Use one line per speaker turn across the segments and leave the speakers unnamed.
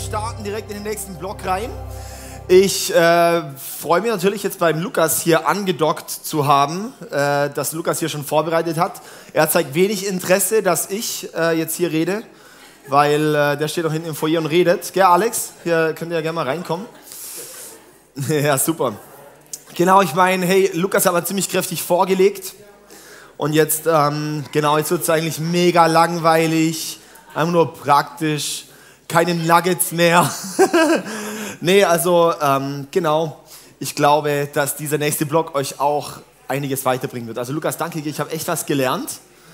starten direkt in den nächsten Block rein. Ich freue mich natürlich jetzt beim Lukas hier angedockt zu haben, dass Lukas hier schon vorbereitet hat. Er zeigt wenig Interesse, dass ich jetzt hier rede, weil der steht auch hinten im Foyer und redet. Gell, Alex? Hier könnt ihr ja gerne mal reinkommen. Ja, super. Genau, ich meine, hey, Lukas hat mal ziemlich kräftig vorgelegt. Und jetzt, jetzt wird es eigentlich mega langweilig, einfach nur praktisch, keine Nuggets mehr. Nee, also, genau, ich glaube, dass dieser nächste Block euch auch einiges weiterbringen wird. Also Lukas, danke dir, ich habe echt was gelernt.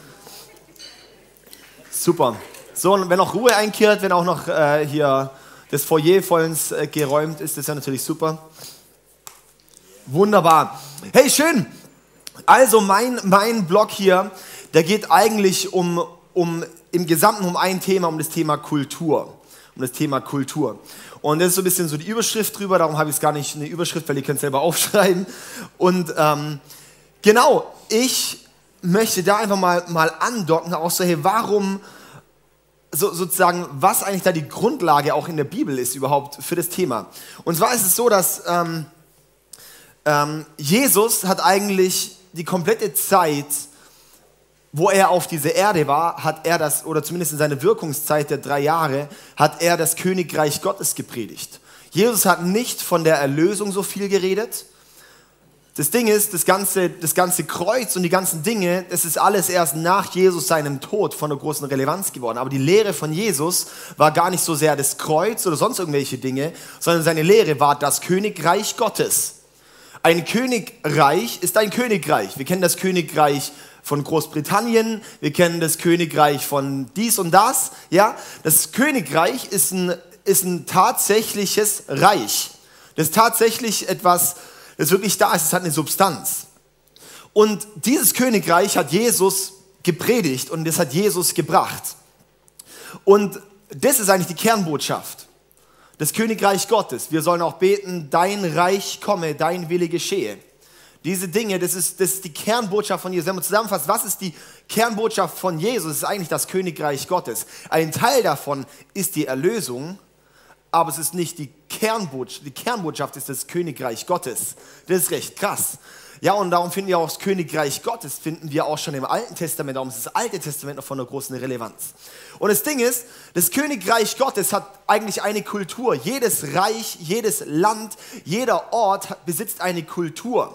Super. So, und wenn noch Ruhe einkehrt, wenn auch noch hier das Foyer vollends geräumt ist, das ist ja natürlich super. Wunderbar. Hey, schön. Also mein Blog hier, der geht eigentlich im Gesamten um ein Thema, um das Thema Kultur. Und das ist so ein bisschen so die Überschrift drüber, darum habe ich es gar nicht eine Überschrift, weil ihr könnt es selber aufschreiben. Und genau, ich möchte da einfach mal andocken, auch so, hey, warum, sozusagen, was eigentlich da die Grundlage auch in der Bibel ist überhaupt für das Thema. Und zwar ist es so, dass Jesus hat eigentlich die komplette Zeit, wo er auf dieser Erde war, hat er das, oder zumindest in seiner Wirkungszeit der 3 Jahre, hat er das Königreich Gottes gepredigt. Jesus hat nicht von der Erlösung so viel geredet. Das Ding ist, das ganze Kreuz und die ganzen Dinge, das ist alles erst nach Jesus seinem Tod von einer großen Relevanz geworden. Aber die Lehre von Jesus war gar nicht so sehr das Kreuz oder sonst irgendwelche Dinge, sondern seine Lehre war das Königreich Gottes. Ein Königreich ist ein Königreich. Wir kennen das Königreich von Großbritannien, wir kennen das Königreich von dies und das. Ja? Das Königreich ist ein tatsächliches Reich. Das ist tatsächlich etwas, das wirklich da ist, es hat eine Substanz. Und dieses Königreich hat Jesus gepredigt und das hat Jesus gebracht. Und das ist eigentlich die Kernbotschaft. Das Königreich Gottes. Wir sollen auch beten, dein Reich komme, dein Wille geschehe. Diese Dinge, das ist die Kernbotschaft von Jesus. Wenn man zusammenfasst, was ist die Kernbotschaft von Jesus? Das ist eigentlich das Königreich Gottes. Ein Teil davon ist die Erlösung, aber es ist nicht die Kernbotschaft. Die Kernbotschaft ist das Königreich Gottes. Das ist recht krass. Ja, und darum finden wir auch das Königreich Gottes, finden wir auch schon im Alten Testament. Darum ist das Alte Testament noch von einer großen Relevanz. Und das Ding ist, das Königreich Gottes hat eigentlich eine Kultur. Jedes Reich, jedes Land, jeder Ort besitzt eine Kultur.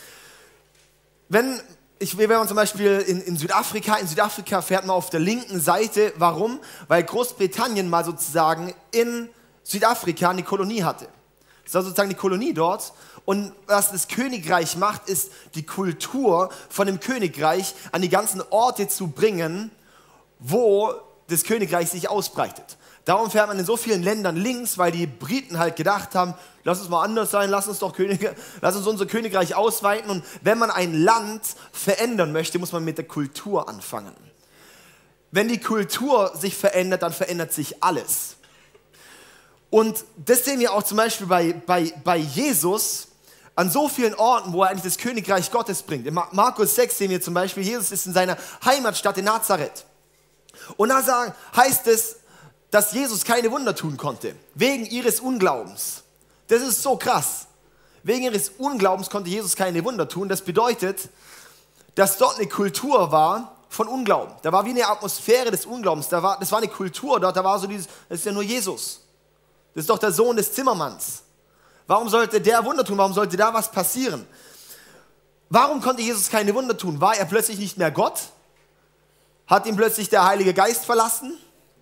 Wenn man zum Beispiel in Südafrika fährt man auf der linken Seite. Warum? Weil Großbritannien mal sozusagen in Südafrika eine Kolonie hatte. Das war sozusagen die Kolonie dort. Und was das Königreich macht, ist die Kultur von dem Königreich an die ganzen Orte zu bringen, wo das Königreich sich ausbreitet. Darum fährt man in so vielen Ländern links, weil die Briten halt gedacht haben, lass uns mal anders sein, lass uns unser Königreich ausweiten. Und wenn man ein Land verändern möchte, muss man mit der Kultur anfangen. Wenn die Kultur sich verändert, dann verändert sich alles. Und das sehen wir auch zum Beispiel bei Jesus an so vielen Orten, wo er eigentlich das Königreich Gottes bringt. In Markus 6 sehen wir zum Beispiel, Jesus ist in seiner Heimatstadt in Nazareth. Und da heißt es, dass Jesus keine Wunder tun konnte, wegen ihres Unglaubens. Das ist so krass. Wegen ihres Unglaubens konnte Jesus keine Wunder tun. Das bedeutet, dass dort eine Kultur war von Unglauben. Da war wie eine Atmosphäre des Unglaubens. Das war eine Kultur dort, da war so das ist ja nur Jesus. Das ist doch der Sohn des Zimmermanns. Warum sollte der Wunder tun? Warum sollte da was passieren? Warum konnte Jesus keine Wunder tun? War er plötzlich nicht mehr Gott? Hat ihn plötzlich der Heilige Geist verlassen?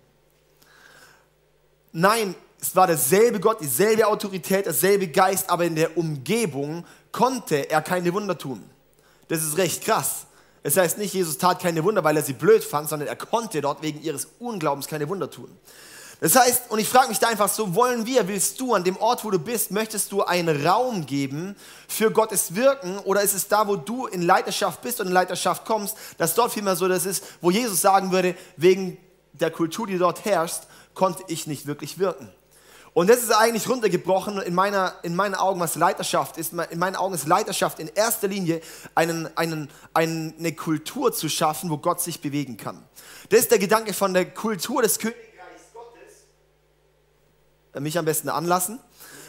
Nein, es war derselbe Gott, dieselbe Autorität, derselbe Geist, aber in der Umgebung konnte er keine Wunder tun. Das ist recht krass. Es heißt nicht, Jesus tat keine Wunder, weil er sie blöd fand, sondern er konnte dort wegen ihres Unglaubens keine Wunder tun. Das heißt, und ich frage mich da einfach so, willst du an dem Ort, wo du bist, möchtest du einen Raum geben für Gottes Wirken, oder ist es da, wo du in Leiterschaft bist und in Leiterschaft kommst, dass dort vielmehr so das ist, wo Jesus sagen würde, wegen der Kultur, die dort herrscht, konnte ich nicht wirklich wirken. Und das ist eigentlich runtergebrochen in meinen Augen, was Leiterschaft ist. In meinen Augen ist Leiterschaft in erster Linie eine Kultur zu schaffen, wo Gott sich bewegen kann. Das ist der Gedanke von der Kultur des Königreichs Gottes. mich am besten anlassen.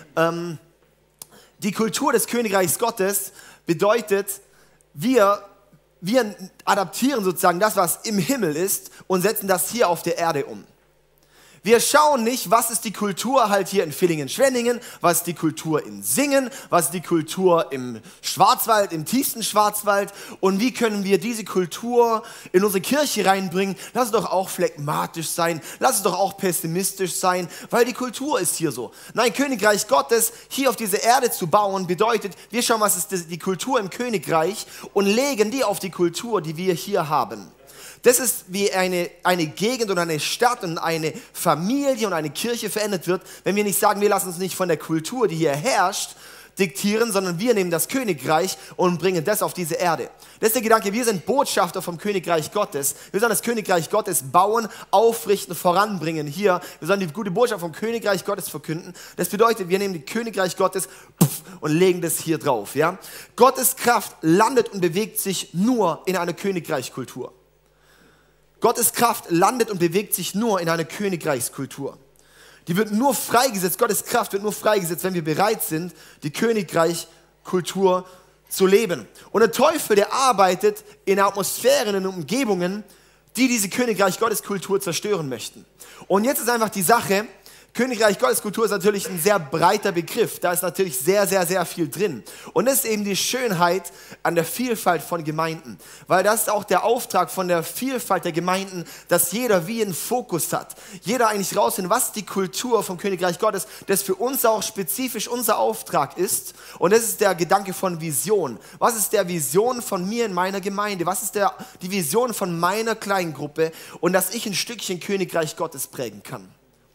Die Kultur des Königreichs Gottes bedeutet, wir adaptieren sozusagen das, was im Himmel ist und setzen das hier auf der Erde um. Wir schauen nicht, was ist die Kultur halt hier in Villingen-Schwenningen, was ist die Kultur in Singen, was ist die Kultur im Schwarzwald, im tiefsten Schwarzwald und wie können wir diese Kultur in unsere Kirche reinbringen. Lass es doch auch phlegmatisch sein, lass es doch auch pessimistisch sein, weil die Kultur ist hier so. Nein, Königreich Gottes hier auf diese Erde zu bauen, bedeutet, wir schauen, was ist die Kultur im Königreich und legen die auf die Kultur, die wir hier haben. Das ist, wie eine Gegend und eine Stadt und eine Familie und eine Kirche verändert wird, wenn wir nicht sagen, wir lassen uns nicht von der Kultur, die hier herrscht, diktieren, sondern wir nehmen das Königreich und bringen das auf diese Erde. Das ist der Gedanke, wir sind Botschafter vom Königreich Gottes. Wir sollen das Königreich Gottes bauen, aufrichten, voranbringen hier. Wir sollen die gute Botschaft vom Königreich Gottes verkünden. Das bedeutet, wir nehmen das Königreich Gottes und legen das hier drauf. Ja? Gottes Kraft landet und bewegt sich nur in einer Königreichskultur. Gottes Kraft landet und bewegt sich nur in einer Königreichskultur. Die wird nur freigesetzt, Gottes Kraft wird nur freigesetzt, wenn wir bereit sind, die Königreichskultur zu leben. Und der Teufel, der arbeitet in Atmosphären, in Umgebungen, die diese Königreich Gottes Kultur zerstören möchten. Und jetzt ist einfach die Sache, Königreich Gottes Kultur ist natürlich ein sehr breiter Begriff. Da ist natürlich sehr, sehr, sehr viel drin. Und das ist eben die Schönheit an der Vielfalt von Gemeinden. Weil das ist auch der Auftrag von der Vielfalt der Gemeinden, dass jeder wie einen Fokus hat. Jeder eigentlich rausfindet, was die Kultur vom Königreich Gottes, das für uns auch spezifisch unser Auftrag ist. Und das ist der Gedanke von Vision. Was ist der Vision von mir in meiner Gemeinde? Was ist die Vision von meiner Kleingruppe? Und dass ich ein Stückchen Königreich Gottes prägen kann.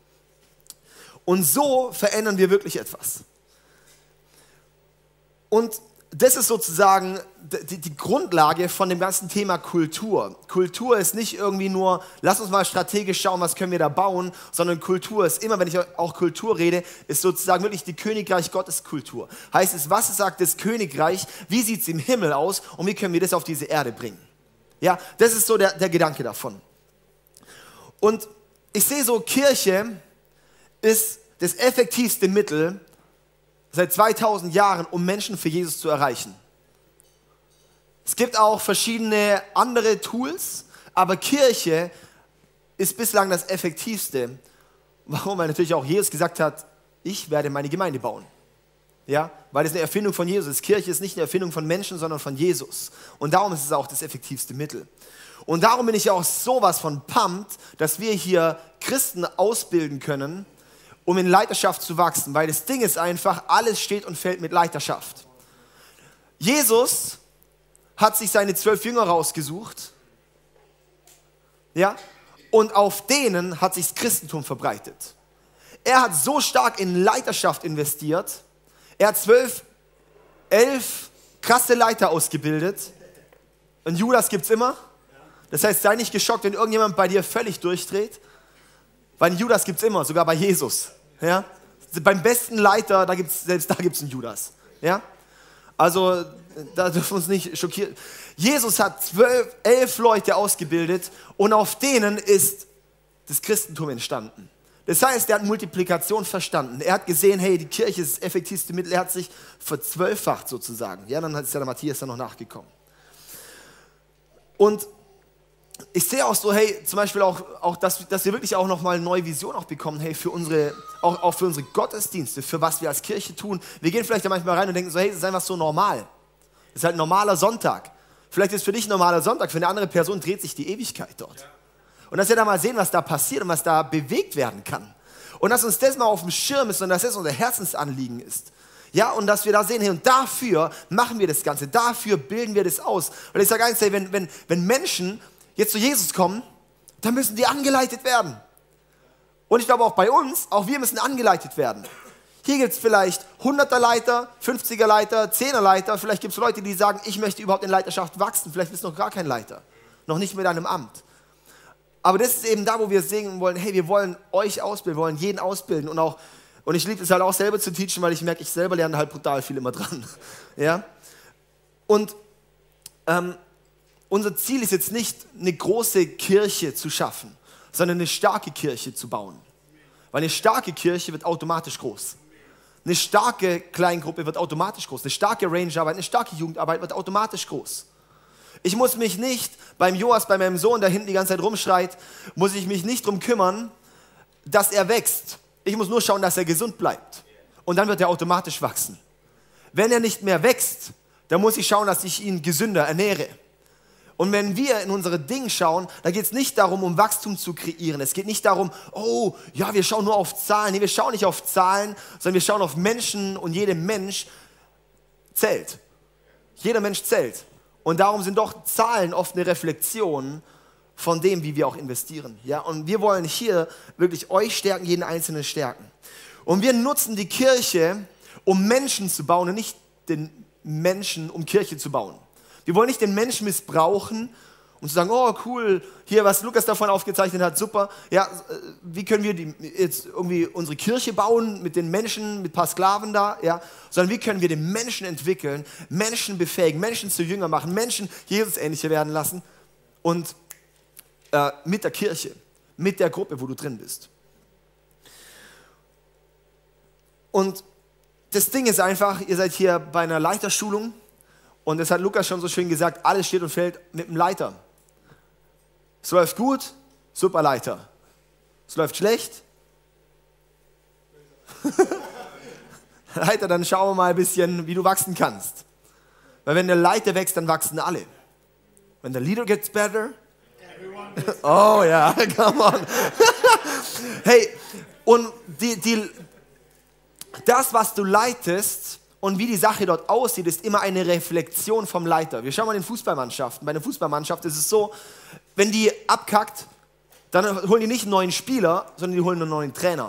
Und so verändern wir wirklich etwas. Und das ist sozusagen die Grundlage von dem ganzen Thema Kultur. Kultur ist nicht irgendwie nur, lass uns mal strategisch schauen, was können wir da bauen, sondern Kultur ist immer, wenn ich auch Kultur rede, ist sozusagen wirklich die Königreich Gottes Kultur. Heißt es, was sagt das Königreich, wie sieht es im Himmel aus und wie können wir das auf diese Erde bringen? Ja, das ist so der Gedanke davon. Und ich sehe so, Kirche ist das effektivste Mittel seit 2000 Jahren, um Menschen für Jesus zu erreichen. Es gibt auch verschiedene andere Tools, aber Kirche ist bislang das effektivste. Warum? Weil natürlich auch Jesus gesagt hat, ich werde meine Gemeinde bauen. Ja? Weil es eine Erfindung von Jesus ist. Kirche ist nicht eine Erfindung von Menschen, sondern von Jesus. Und darum ist es auch das effektivste Mittel. Und darum bin ich auch sowas von pumped, dass wir hier Christen ausbilden können, um in Leiterschaft zu wachsen. Weil das Ding ist einfach, alles steht und fällt mit Leiterschaft. Jesus hat sich seine 12 Jünger rausgesucht, ja, und auf denen hat sich das Christentum verbreitet. Er hat so stark in Leiterschaft investiert, er hat 11 krasse Leiter ausgebildet. Und Judas gibt es immer. Das heißt, sei nicht geschockt, wenn irgendjemand bei dir völlig durchdreht. Weil einen Judas gibt es immer, sogar bei Jesus. Ja? Beim besten Leiter, selbst da gibt es einen Judas. Ja? Also, da dürfen wir uns nicht schockieren. Jesus hat 11 Leute ausgebildet und auf denen ist das Christentum entstanden. Das heißt, er hat Multiplikation verstanden. Er hat gesehen, hey, die Kirche ist das effektivste Mittel. Er hat sich verzwölffacht sozusagen. Ja, dann ist ja der Matthias dann noch nachgekommen. Und ich sehe auch so, hey, zum Beispiel auch dass wir wirklich auch nochmal eine neue Vision auch bekommen, hey, auch für unsere Gottesdienste, für was wir als Kirche tun. Wir gehen vielleicht da manchmal rein und denken so, hey, das ist einfach so normal. Das ist halt ein normaler Sonntag. Vielleicht ist für dich ein normaler Sonntag, für eine andere Person dreht sich die Ewigkeit dort. Und dass wir da mal sehen, was da passiert und was da bewegt werden kann. Und dass uns das mal auf dem Schirm ist und dass das unser Herzensanliegen ist. Ja, und dass wir da sehen, hey, und dafür machen wir das Ganze, dafür bilden wir das aus. Und ich sage eins, hey, wenn Menschen jetzt zu Jesus kommen, dann müssen die angeleitet werden. Und ich glaube auch bei uns, auch wir müssen angeleitet werden. Hier gibt es vielleicht 100er Leiter, 50er Leiter, 10er Leiter. Vielleicht gibt es Leute, die sagen, ich möchte überhaupt in Leiterschaft wachsen. Vielleicht bist du noch gar kein Leiter, noch nicht mit einem Amt. Aber das ist eben da, wo wir sehen wollen, hey, wir wollen euch ausbilden, wir wollen jeden ausbilden. Und ich liebe es halt auch selber zu teachen, weil ich merke, ich selber lerne halt brutal viel immer dran. Ja? Und unser Ziel ist jetzt nicht, eine große Kirche zu schaffen, sondern eine starke Kirche zu bauen. Weil eine starke Kirche wird automatisch groß. Eine starke Kleingruppe wird automatisch groß. Eine starke Rangearbeit, eine starke Jugendarbeit wird automatisch groß. Ich muss mich nicht beim Joas, bei meinem Sohn, der hinten die ganze Zeit rumschreit, muss ich mich nicht darum kümmern, dass er wächst. Ich muss nur schauen, dass er gesund bleibt. Und dann wird er automatisch wachsen. Wenn er nicht mehr wächst, dann muss ich schauen, dass ich ihn gesünder ernähre. Und wenn wir in unsere Dinge schauen, da geht es nicht darum, um Wachstum zu kreieren. Es geht nicht darum, oh, ja, wir schauen nur auf Zahlen. Nee, wir schauen nicht auf Zahlen, sondern wir schauen auf Menschen und jeder Mensch zählt. Jeder Mensch zählt. Und darum sind doch Zahlen oft eine Reflexion von dem, wie wir auch investieren. Ja? Und wir wollen hier wirklich euch stärken, jeden Einzelnen stärken. Und wir nutzen die Kirche, um Menschen zu bauen und nicht den Menschen, um Kirche zu bauen. Wir wollen nicht den Menschen missbrauchen und zu sagen, oh cool, hier was Lukas davon aufgezeichnet hat, super. Ja, wie können wir jetzt irgendwie unsere Kirche bauen mit den Menschen, mit ein paar Sklaven da, ja? Sondern wie können wir den Menschen entwickeln, Menschen befähigen, Menschen zu Jünger machen, Menschen Jesus ähnlicher werden lassen und mit der Kirche, mit der Gruppe, wo du drin bist. Und das Ding ist einfach, ihr seid hier bei einer Leiterschulung. Und das hat Lukas schon so schön gesagt, alles steht und fällt mit dem Leiter. Es läuft gut, super Leiter. Es läuft schlecht. Leiter, dann schauen wir mal ein bisschen, wie du wachsen kannst. Weil wenn der Leiter wächst, dann wachsen alle. When the leader gets better. Oh ja, come on. Hey, und das, was du leitest, und wie die Sache dort aussieht, ist immer eine Reflexion vom Leiter. Wir schauen mal in Fußballmannschaften. Bei einer Fußballmannschaft ist es so, wenn die abkackt, dann holen die nicht einen neuen Spieler, sondern die holen einen neuen Trainer.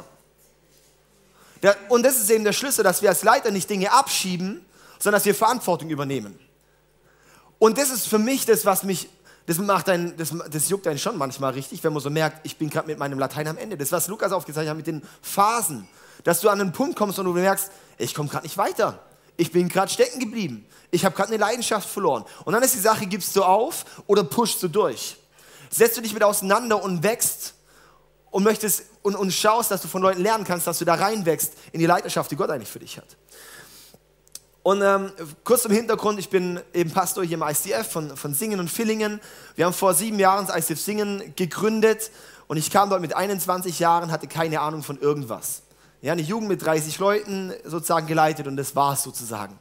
Und das ist eben der Schlüssel, dass wir als Leiter nicht Dinge abschieben, sondern dass wir Verantwortung übernehmen. Und das ist für mich das, was mich, das juckt einen schon manchmal richtig, wenn man so merkt, ich bin gerade mit meinem Latein am Ende. Das, was Lukas aufgezeigt hat mit den Phasen. Dass du an einen Punkt kommst und du merkst, ich komme gerade nicht weiter. Ich bin gerade stecken geblieben. Ich habe gerade eine Leidenschaft verloren. Und dann ist die Sache, gibst du auf oder pushst du durch? Setzt du dich mit auseinander und wächst und möchtest und schaust, dass du von Leuten lernen kannst, dass du da reinwächst in die Leiterschaft, die Gott eigentlich für dich hat. Und kurz zum Hintergrund, ich bin eben Pastor hier im ICF von Singen und Villingen. Wir haben vor 7 Jahren das ICF Singen gegründet und ich kam dort mit 21 Jahren, hatte keine Ahnung von irgendwas. Ja, eine Jugend mit 30 Leuten sozusagen geleitet und das war es sozusagen.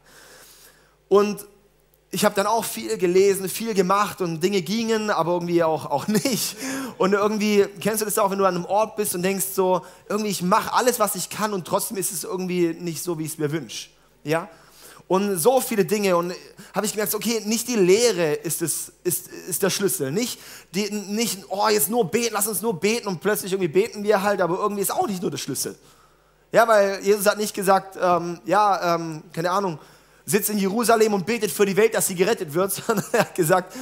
Und ich habe dann auch viel gelesen, viel gemacht und Dinge gingen, aber irgendwie auch nicht. Und irgendwie, kennst du das auch, wenn du an einem Ort bist und denkst so, irgendwie ich mache alles, was ich kann und trotzdem ist es irgendwie nicht so, wie ich es mir wünsche. Ja? Und so viele Dinge und habe ich gemerkt, okay, nicht die Lehre ist der Schlüssel, nicht, oh jetzt nur beten, lass uns nur beten und plötzlich irgendwie beten wir halt, aber irgendwie ist auch nicht nur der Schlüssel. Ja, weil Jesus hat nicht gesagt, keine Ahnung, sitzt in Jerusalem und betet für die Welt, dass sie gerettet wird, sondern er hat gesagt,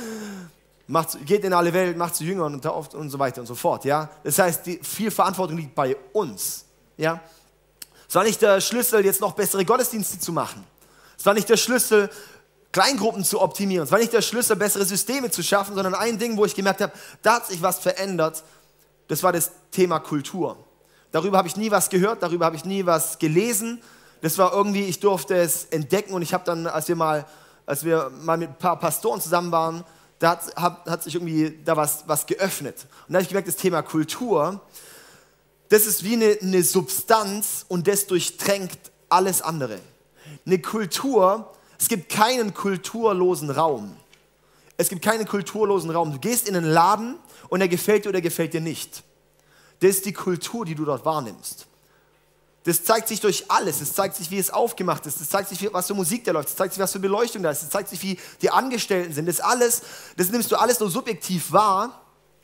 geht in alle Welt, macht zu Jüngern und so weiter und so fort. Ja? Das heißt, viel Verantwortung liegt bei uns. Ja? Es war nicht der Schlüssel, jetzt noch bessere Gottesdienste zu machen. Es war nicht der Schlüssel, Kleingruppen zu optimieren. Es war nicht der Schlüssel, bessere Systeme zu schaffen, sondern ein Ding, wo ich gemerkt habe, da hat sich was verändert, das war das Thema Kultur. Darüber habe ich nie was gehört, darüber habe ich nie was gelesen. Das war irgendwie, ich durfte es entdecken und ich habe dann, als wir mal mit ein paar Pastoren zusammen waren, da hat sich irgendwie da was geöffnet. Und da habe ich gemerkt, das Thema Kultur, das ist wie eine Substanz und das durchtränkt alles andere. Eine Kultur, es gibt keinen kulturlosen Raum. Es gibt keinen kulturlosen Raum. Du gehst in einen Laden und er gefällt dir oder gefällt dir nicht. Das ist die Kultur, die du dort wahrnimmst. Das zeigt sich durch alles. Es zeigt sich, wie es aufgemacht ist. Es zeigt sich, was für Musik da läuft. Es zeigt sich, was für Beleuchtung da ist. Es zeigt sich, wie die Angestellten sind. Das nimmst du alles nur subjektiv wahr.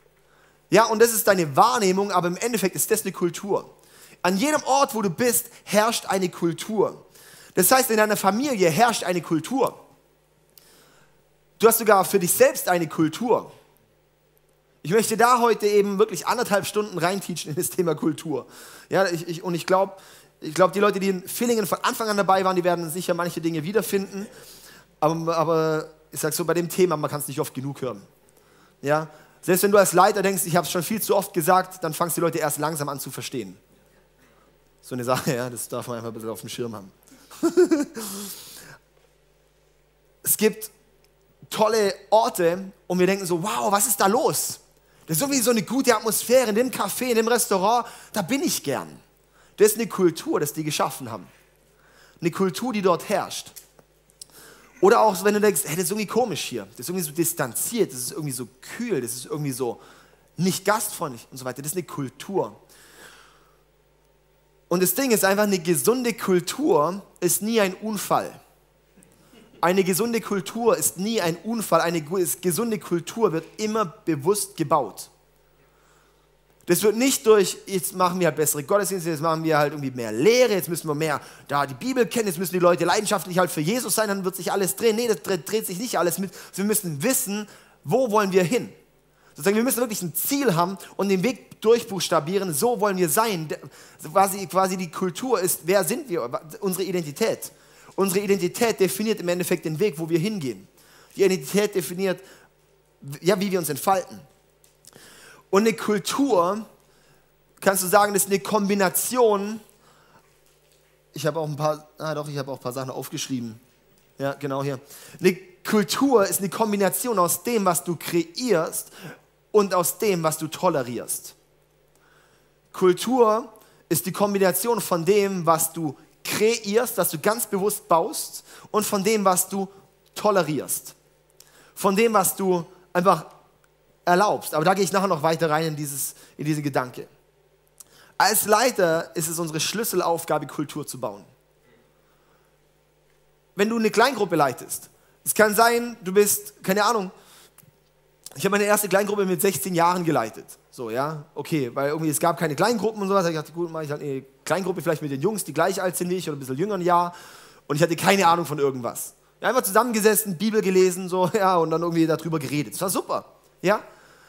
Ja, und das ist deine Wahrnehmung, aber im Endeffekt ist das eine Kultur. An jedem Ort, wo du bist, herrscht eine Kultur. Das heißt, in deiner Familie herrscht eine Kultur. Du hast sogar für dich selbst eine Kultur. Ich möchte da heute eben wirklich 1,5 Stunden reinteachen in das Thema Kultur. Ja, ich glaube, die Leute, die in Villingen von Anfang an dabei waren, die werden sicher manche Dinge wiederfinden. Aber ich sage so, bei dem Thema, man kann es nicht oft genug hören. Ja? Selbst wenn du als Leiter denkst, ich habe es schon viel zu oft gesagt, dann fangst die Leute erst langsam an zu verstehen. So eine Sache, ja, das darf man einfach ein bisschen auf dem Schirm haben. Es gibt tolle Orte und wir denken so, wow, was ist da los? Das ist irgendwie so eine gute Atmosphäre in dem Café, in dem Restaurant, da bin ich gern. Das ist eine Kultur, das die geschaffen haben. Eine Kultur, die dort herrscht. Oder auch, wenn du denkst, hey, das ist irgendwie komisch hier, das ist irgendwie so distanziert, das ist irgendwie so kühl, das ist irgendwie so nicht gastfreundlich und so weiter. Das ist eine Kultur. Und das Ding ist einfach, eine gesunde Kultur ist nie ein Unfall. Eine gesunde Kultur ist nie ein Unfall. Eine gesunde Kultur wird immer bewusst gebaut. Das wird nicht durch, jetzt machen wir halt bessere Gottesdienste, jetzt machen wir halt irgendwie mehr Lehre, jetzt müssen wir mehr da die Bibel kennen, jetzt müssen die Leute leidenschaftlich halt für Jesus sein, dann wird sich alles drehen. Nee, das dreht sich nicht alles mit. Wir müssen wissen, wo wollen wir hin. Sozusagen, wir müssen wirklich ein Ziel haben und den Weg durchbuchstabieren, so wollen wir sein. Quasi die Kultur ist, wer sind wir, unsere Identität. Unsere Identität definiert im Endeffekt den Weg, wo wir hingehen. Die Identität definiert, ja, wie wir uns entfalten. Und eine Kultur, kannst du sagen, das ist eine Kombination. Ich habe auch ein paar Sachen aufgeschrieben. Ja, genau hier. Eine Kultur ist eine Kombination aus dem, was du kreierst und aus dem, was du tolerierst. Kultur ist die Kombination von dem, was du kreierst, was du ganz bewusst baust, und von dem, was du tolerierst. Von dem, was du einfach erlaubst. Aber da gehe ich nachher noch weiter rein in diese Gedanke. Als Leiter ist es unsere Schlüsselaufgabe, Kultur zu bauen. Wenn du eine Kleingruppe leitest, es kann sein, du bist, keine Ahnung, ich habe meine erste Kleingruppe mit 16 Jahren geleitet. So, ja, okay, weil irgendwie es gab keine Kleingruppen und sowas. Ich dachte, gut, mache ich halt eine Kleingruppe vielleicht mit den Jungs, die gleich alt sind wie ich oder ein bisschen jünger ein Jahr. Und ich hatte keine Ahnung von irgendwas. Ja, einfach zusammengesessen, Bibel gelesen, so, ja, und dann irgendwie darüber geredet. Das war super, ja.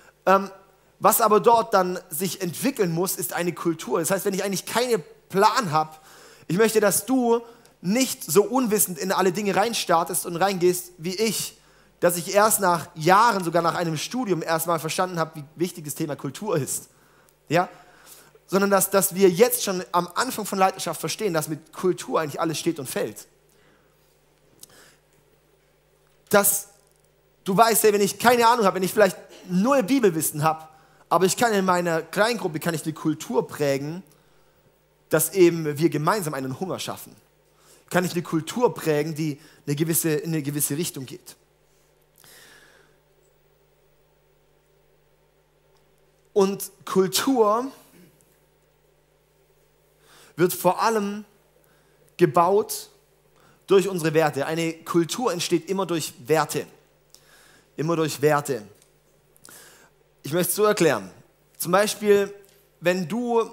Was aber dort dann sich entwickeln muss, ist eine Kultur. Das heißt, wenn ich eigentlich keinen Plan habe, ich möchte, dass du nicht so unwissend in alle Dinge reinstartest und reingehst wie ich, dass ich erst nach Jahren, sogar nach einem Studium, erstmal verstanden habe, wie wichtig das Thema Kultur ist. Ja? Sondern dass wir jetzt schon am Anfang von Leiterschaft verstehen, dass mit Kultur eigentlich alles steht und fällt. Dass du weißt, hey, wenn ich keine Ahnung habe, wenn ich vielleicht null Bibelwissen habe, aber ich kann in meiner Kleingruppe eine Kultur prägen, dass eben wir gemeinsam einen Hunger schaffen. Kann ich eine Kultur prägen, die in eine gewisse Richtung geht. Und Kultur wird vor allem gebaut durch unsere Werte. Eine Kultur entsteht immer durch Werte. Immer durch Werte. Ich möchte es so erklären. Zum Beispiel, wenn dir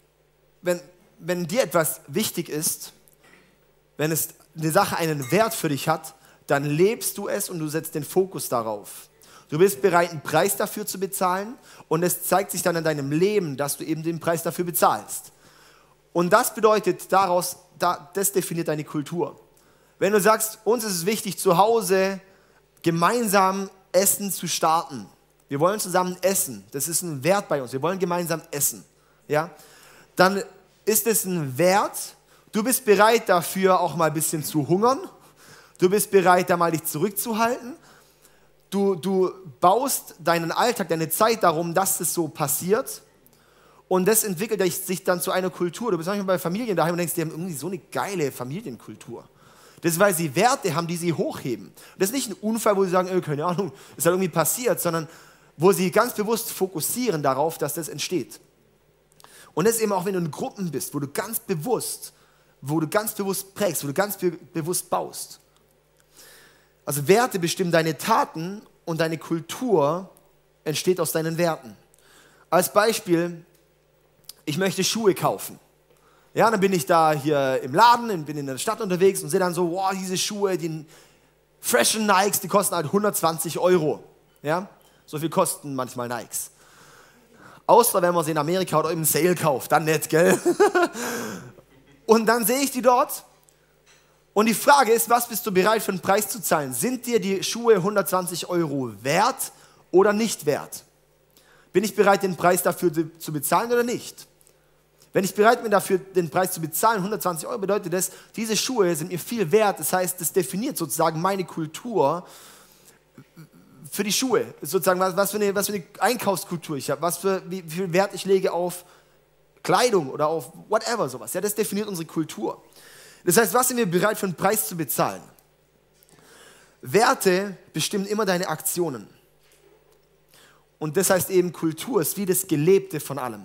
etwas wichtig ist, wenn es eine Sache einen Wert für dich hat, dann lebst du es und du setzt den Fokus darauf. Du bist bereit, einen Preis dafür zu bezahlen, und es zeigt sich dann in deinem Leben, dass du eben den Preis dafür bezahlst. Und das bedeutet das definiert deine Kultur. Wenn du sagst, uns ist es wichtig, zu Hause gemeinsam Essen zu starten. Wir wollen zusammen essen. Das ist ein Wert bei uns. Wir wollen gemeinsam essen. Ja? Dann ist es ein Wert. Du bist bereit dafür auch mal ein bisschen zu hungern. Du bist bereit, da mal dich zurückzuhalten. Du baust deinen Alltag, deine Zeit darum, dass es so passiert. Und das entwickelt sich dann zu einer Kultur. Du bist manchmal bei Familien daheim und denkst, die haben irgendwie so eine geile Familienkultur. Das ist, weil sie Werte haben, die sie hochheben. Und das ist nicht ein Unfall, wo sie sagen, keine Ahnung, ist halt irgendwie passiert, sondern wo sie ganz bewusst fokussieren darauf, dass das entsteht. Und das ist eben auch, wenn du in Gruppen bist, wo du ganz bewusst prägst, wo du ganz bewusst baust. Also Werte bestimmen deine Taten und deine Kultur entsteht aus deinen Werten. Als Beispiel, ich möchte Schuhe kaufen. Ja, dann bin ich da hier im Laden, bin in der Stadt unterwegs und sehe dann so, wow, diese Schuhe, die freshen Nikes, die kosten halt 120 €. Ja, so viel kosten manchmal Nikes. Außer wenn man sie in Amerika oder im Sale kauft, dann nicht, gell? Und dann sehe ich die dort. Und die Frage ist, was bist du bereit für einen Preis zu zahlen? Sind dir die Schuhe 120 € wert oder nicht wert? Bin ich bereit, den Preis dafür zu bezahlen oder nicht? Wenn ich bereit bin, dafür den Preis zu bezahlen, 120 Euro, bedeutet das, diese Schuhe sind mir viel wert. Das heißt, das definiert sozusagen meine Kultur für die Schuhe. Sozusagen, was für eine Einkaufskultur ich habe, wie viel Wert ich lege auf Kleidung oder auf whatever sowas. Ja, das definiert unsere Kultur. Das heißt, was sind wir bereit für einen Preis zu bezahlen? Werte bestimmen immer deine Aktionen. Und das heißt eben, Kultur ist wie das Gelebte von allem.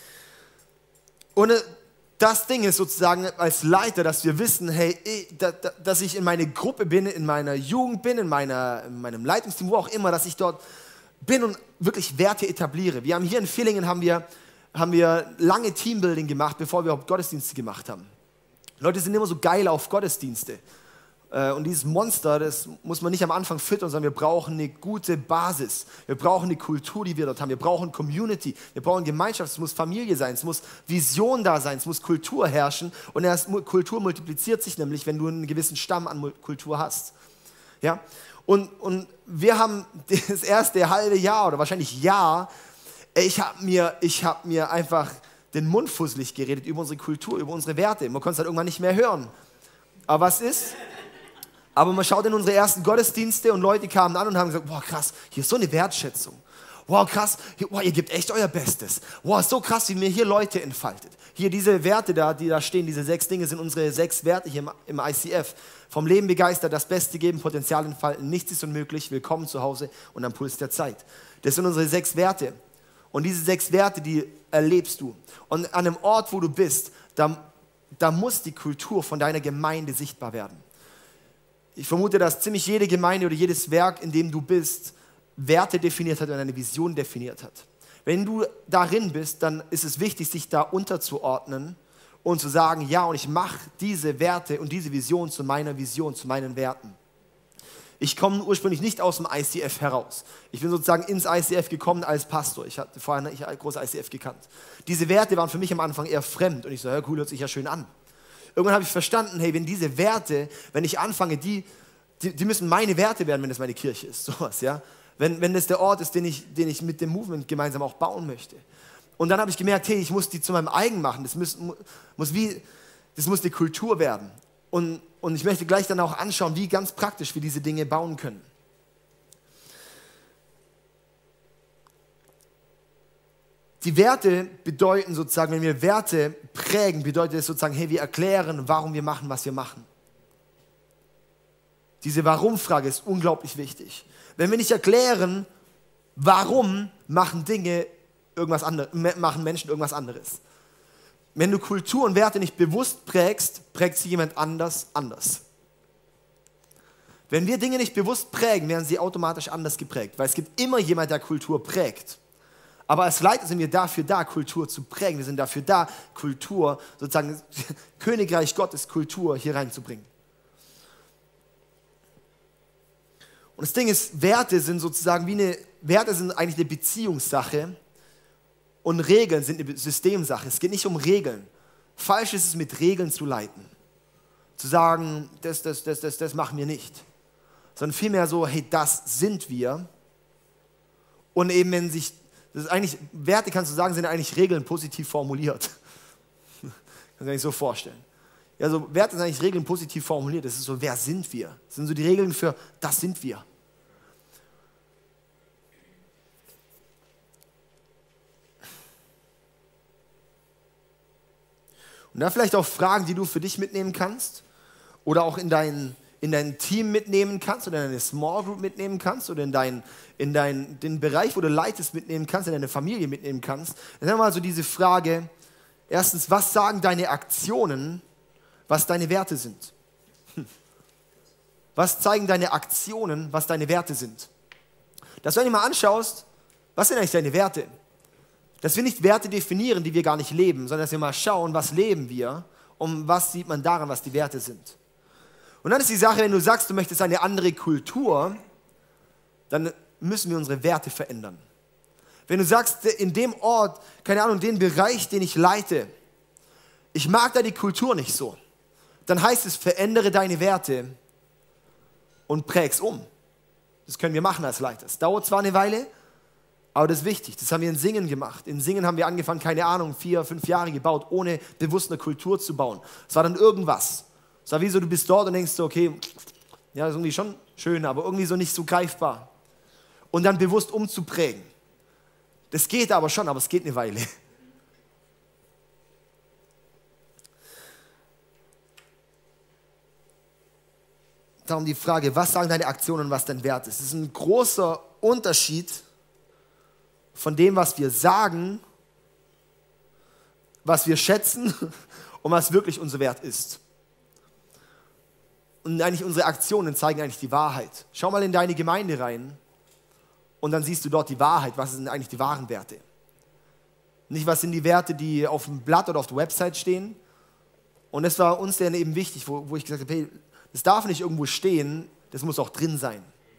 Und das Ding ist sozusagen als Leiter, dass wir wissen, hey, dass ich in meiner Gruppe bin, in meiner Jugend bin, in meinem Leitungsteam, wo auch immer, dass ich dort bin und wirklich Werte etabliere. Wir haben hier in Villingen haben wir lange Teambuilding gemacht, bevor wir überhaupt Gottesdienste gemacht haben. Leute sind immer so geil auf Gottesdienste. Und dieses Monster, das muss man nicht am Anfang füttern, sondern wir brauchen eine gute Basis. Wir brauchen eine Kultur, die wir dort haben. Wir brauchen Community, wir brauchen Gemeinschaft. Es muss Familie sein, es muss Vision da sein, es muss Kultur herrschen. Und Kultur multipliziert sich nämlich, wenn du einen gewissen Stamm an Kultur hast. Ja? Und wir haben das erste halbe Jahr oder wahrscheinlich Jahr, ich hab mir einfach den Mund fusselig geredet über unsere Kultur, über unsere Werte. Man konnte es halt irgendwann nicht mehr hören. Aber was ist? Aber man schaut in unsere ersten Gottesdienste und Leute kamen an und haben gesagt, wow krass, hier ist so eine Wertschätzung. Wow krass, ihr gebt echt euer Bestes. Wow, ist so krass, wie mir hier Leute entfaltet. Hier diese Werte da, die da stehen, diese 6 Dinge sind unsere 6 Werte hier im ICF. Vom Leben begeistert, das Beste geben, Potenzial entfalten, nichts ist unmöglich, willkommen zu Hause und am Puls der Zeit. Das sind unsere 6 Werte. Und diese 6 Werte, die erlebst du. Und an einem Ort, wo du bist, da muss die Kultur von deiner Gemeinde sichtbar werden. Ich vermute, dass ziemlich jede Gemeinde oder jedes Werk, in dem du bist, Werte definiert hat und eine Vision definiert hat. Wenn du darin bist, dann ist es wichtig, sich da unterzuordnen und zu sagen, ja, und ich mache diese Werte und diese Vision zu meiner Vision, zu meinen Werten. Ich komme ursprünglich nicht aus dem ICF heraus. Ich bin sozusagen ins ICF gekommen als Pastor. Ich hatte vorher nicht ein großes ICF gekannt. Diese Werte waren für mich am Anfang eher fremd und ich so, ja cool, hört sich ja schön an. Irgendwann habe ich verstanden, hey, wenn diese Werte, wenn ich anfange, die müssen meine Werte werden, wenn das meine Kirche ist, sowas, ja. Wenn das der Ort ist, den ich mit dem Movement gemeinsam auch bauen möchte. Und dann habe ich gemerkt, hey, ich muss die zu meinem eigen machen. Das muss eine Kultur werden. Und ich möchte gleich dann auch anschauen, wie ganz praktisch wir diese Dinge bauen können. Die Werte bedeuten sozusagen, wenn wir Werte prägen, bedeutet es sozusagen, hey, wir erklären, warum wir machen, was wir machen. Diese Warum-Frage ist unglaublich wichtig. Wenn wir nicht erklären, warum machen Menschen irgendwas anderes. Wenn du Kultur und Werte nicht bewusst prägst, prägt sie jemand anders. Wenn wir Dinge nicht bewusst prägen, werden sie automatisch anders geprägt, weil es gibt immer jemand, der Kultur prägt. Aber als Leiter sind wir dafür da, Kultur zu prägen. Wir sind dafür da, Kultur, sozusagen Königreich Gottes Kultur hier reinzubringen. Und das Ding ist, Werte sind eigentlich eine Beziehungssache und Regeln sind eine Systemsache. Es geht nicht um Regeln. Falsch ist es, mit Regeln zu leiten. Zu sagen, das machen wir nicht. Sondern vielmehr so, hey, das sind wir. Und eben, Werte kannst du sagen, sind eigentlich Regeln positiv formuliert. Kannst du dir nicht so vorstellen. Ja, so Werte sind eigentlich Regeln positiv formuliert. Das ist so, wer sind wir? Das sind so die Regeln für, das sind wir. Und da vielleicht auch Fragen, die du für dich mitnehmen kannst oder auch in dein Team mitnehmen kannst oder in deine Small Group mitnehmen kannst oder in den Bereich, wo du leitest, mitnehmen kannst, in deine Familie mitnehmen kannst. Dann haben wir mal so diese Frage, erstens, was sagen deine Aktionen, was deine Werte sind? Was zeigen deine Aktionen, was deine Werte sind? Dass wenn du mal anschaust, was sind eigentlich deine Werte? Dass wir nicht Werte definieren, die wir gar nicht leben, sondern dass wir mal schauen, was leben wir und was sieht man daran, was die Werte sind. Und dann ist die Sache, wenn du sagst, du möchtest eine andere Kultur, dann müssen wir unsere Werte verändern. Wenn du sagst, in dem Ort, keine Ahnung, den Bereich, den ich leite, ich mag da die Kultur nicht so, dann heißt es, verändere deine Werte und präg's um. Das können wir machen als Leiter. Es dauert zwar eine Weile, Aber das ist wichtig, das haben wir in Singen gemacht. In Singen haben wir angefangen, keine Ahnung, 4, 5 Jahre gebaut, ohne bewusst eine Kultur zu bauen. Es war dann irgendwas. Es war wie so, du bist dort und denkst so, okay, ja, das ist irgendwie schon schön, aber irgendwie so nicht so greifbar. Und dann bewusst umzuprägen. Das geht aber schon, aber es geht eine Weile. Darum die Frage, was sagen deine Aktionen und was dein Wert ist. Es ist ein großer Unterschied von dem, was wir sagen, was wir schätzen und was wirklich unser Wert ist. Und eigentlich unsere Aktionen zeigen eigentlich die Wahrheit. Schau mal in deine Gemeinde rein und dann siehst du dort die Wahrheit. Was sind eigentlich die wahren Werte? Nicht, was sind die Werte, die auf dem Blatt oder auf der Website stehen. Und das war uns dann eben wichtig, wo ich gesagt habe, hey, das darf nicht irgendwo stehen, das muss auch drin sein.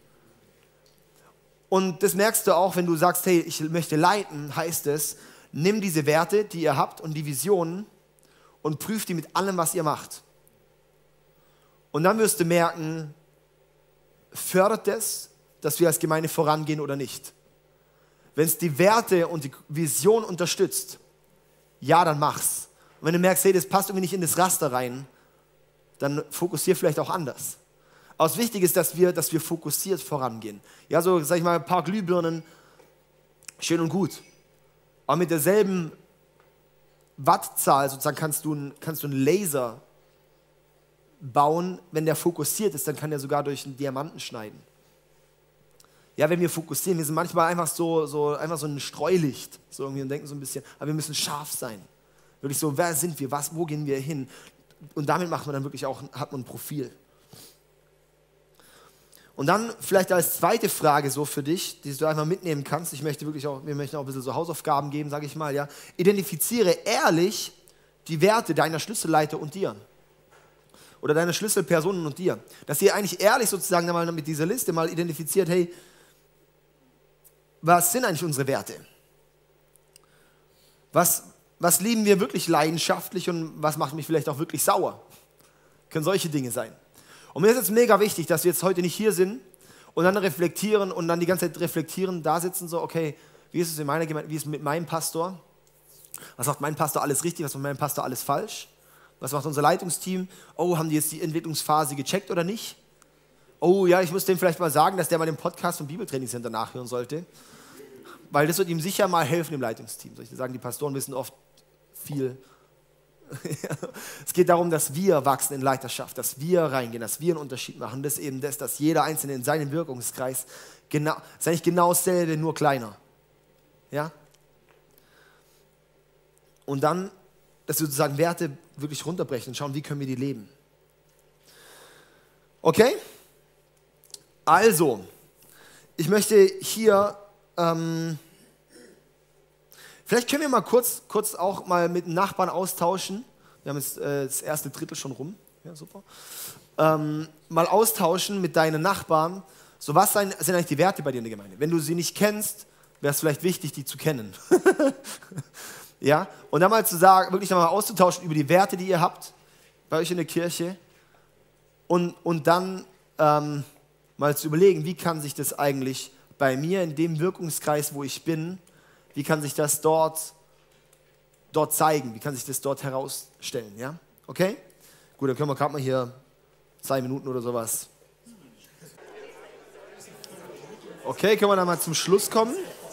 Und das merkst du auch, wenn du sagst, hey, ich möchte leiten, heißt es, nimm diese Werte, die ihr habt und die Visionen und prüf die mit allem, was ihr macht. Und dann wirst du merken, fördert das, dass wir als Gemeinde vorangehen oder nicht. Wenn es die Werte und die Vision unterstützt, ja, dann mach's. Und wenn du merkst, hey, das passt irgendwie nicht in das Raster rein, dann fokussier vielleicht auch anders. Aber das Wichtige ist, dass wir fokussiert vorangehen. Ja, so, sag ich mal, ein paar Glühbirnen, schön und gut. Aber mit derselben Wattzahl sozusagen kannst du einen Laser bauen. Wenn der fokussiert ist, dann kann der sogar durch einen Diamanten schneiden. Ja, wenn wir fokussieren, wir sind manchmal einfach so ein Streulicht, so irgendwie und denken so ein bisschen, aber wir müssen scharf sein. Wirklich so, wer sind wir, wo gehen wir hin? Und damit macht man dann wirklich auch, hat man ein Profil. Und dann vielleicht als zweite Frage so für dich, die du einfach mitnehmen kannst. Wir möchten auch ein bisschen so Hausaufgaben geben, sage ich mal. Ja. Identifiziere ehrlich die Werte deiner Schlüsselleiter und dir. Oder deiner Schlüsselpersonen und dir. Dass ihr eigentlich ehrlich sozusagen mal mit dieser Liste mal identifiziert, hey, was sind eigentlich unsere Werte? Was lieben wir wirklich leidenschaftlich und was macht mich vielleicht auch wirklich sauer? Können solche Dinge sein. Und mir ist jetzt mega wichtig, dass wir jetzt heute nicht hier sind und dann reflektieren und dann die ganze Zeit reflektieren, da sitzen so, okay, wie ist es in meiner Gemeinde, wie ist es mit meinem Pastor? Was macht mein Pastor alles richtig, was macht mein Pastor alles falsch? Was macht unser Leitungsteam? Oh, haben die jetzt die Entwicklungsphase gecheckt oder nicht? Oh ja, ich muss dem vielleicht mal sagen, dass der mal den Podcast vom Bibeltrainingscenter nachhören sollte, weil das wird ihm sicher mal helfen im Leitungsteam. Soll ich dir sagen, die Pastoren wissen oft viel. Es geht darum, dass wir wachsen in Leiterschaft, dass wir reingehen, dass wir einen Unterschied machen. Das ist eben das, dass jeder Einzelne in seinem Wirkungskreis ist eigentlich genau dasselbe, nur kleiner. Ja? Und dann, dass wir sozusagen Werte wirklich runterbrechen und schauen, wie können wir die leben. Okay? Also, ich möchte hier vielleicht können wir mal kurz auch mal mit dem Nachbarn austauschen. Wir haben jetzt das erste Drittel schon rum. Ja, super. Mal austauschen mit deinen Nachbarn. So, was sind eigentlich die Werte bei dir in der Gemeinde? Wenn du sie nicht kennst, wäre es vielleicht wichtig, die zu kennen. Ja? Und dann mal zu sagen, wirklich mal auszutauschen über die Werte, die ihr habt bei euch in der Kirche. Und dann mal zu überlegen, wie kann sich das eigentlich bei mir in dem Wirkungskreis, wo ich bin, wie kann sich das dort zeigen? Wie kann sich das dort herausstellen? Ja? Okay? Gut, dann können wir gerade mal hier 2 Minuten oder sowas. Okay, können wir dann mal zum Schluss kommen?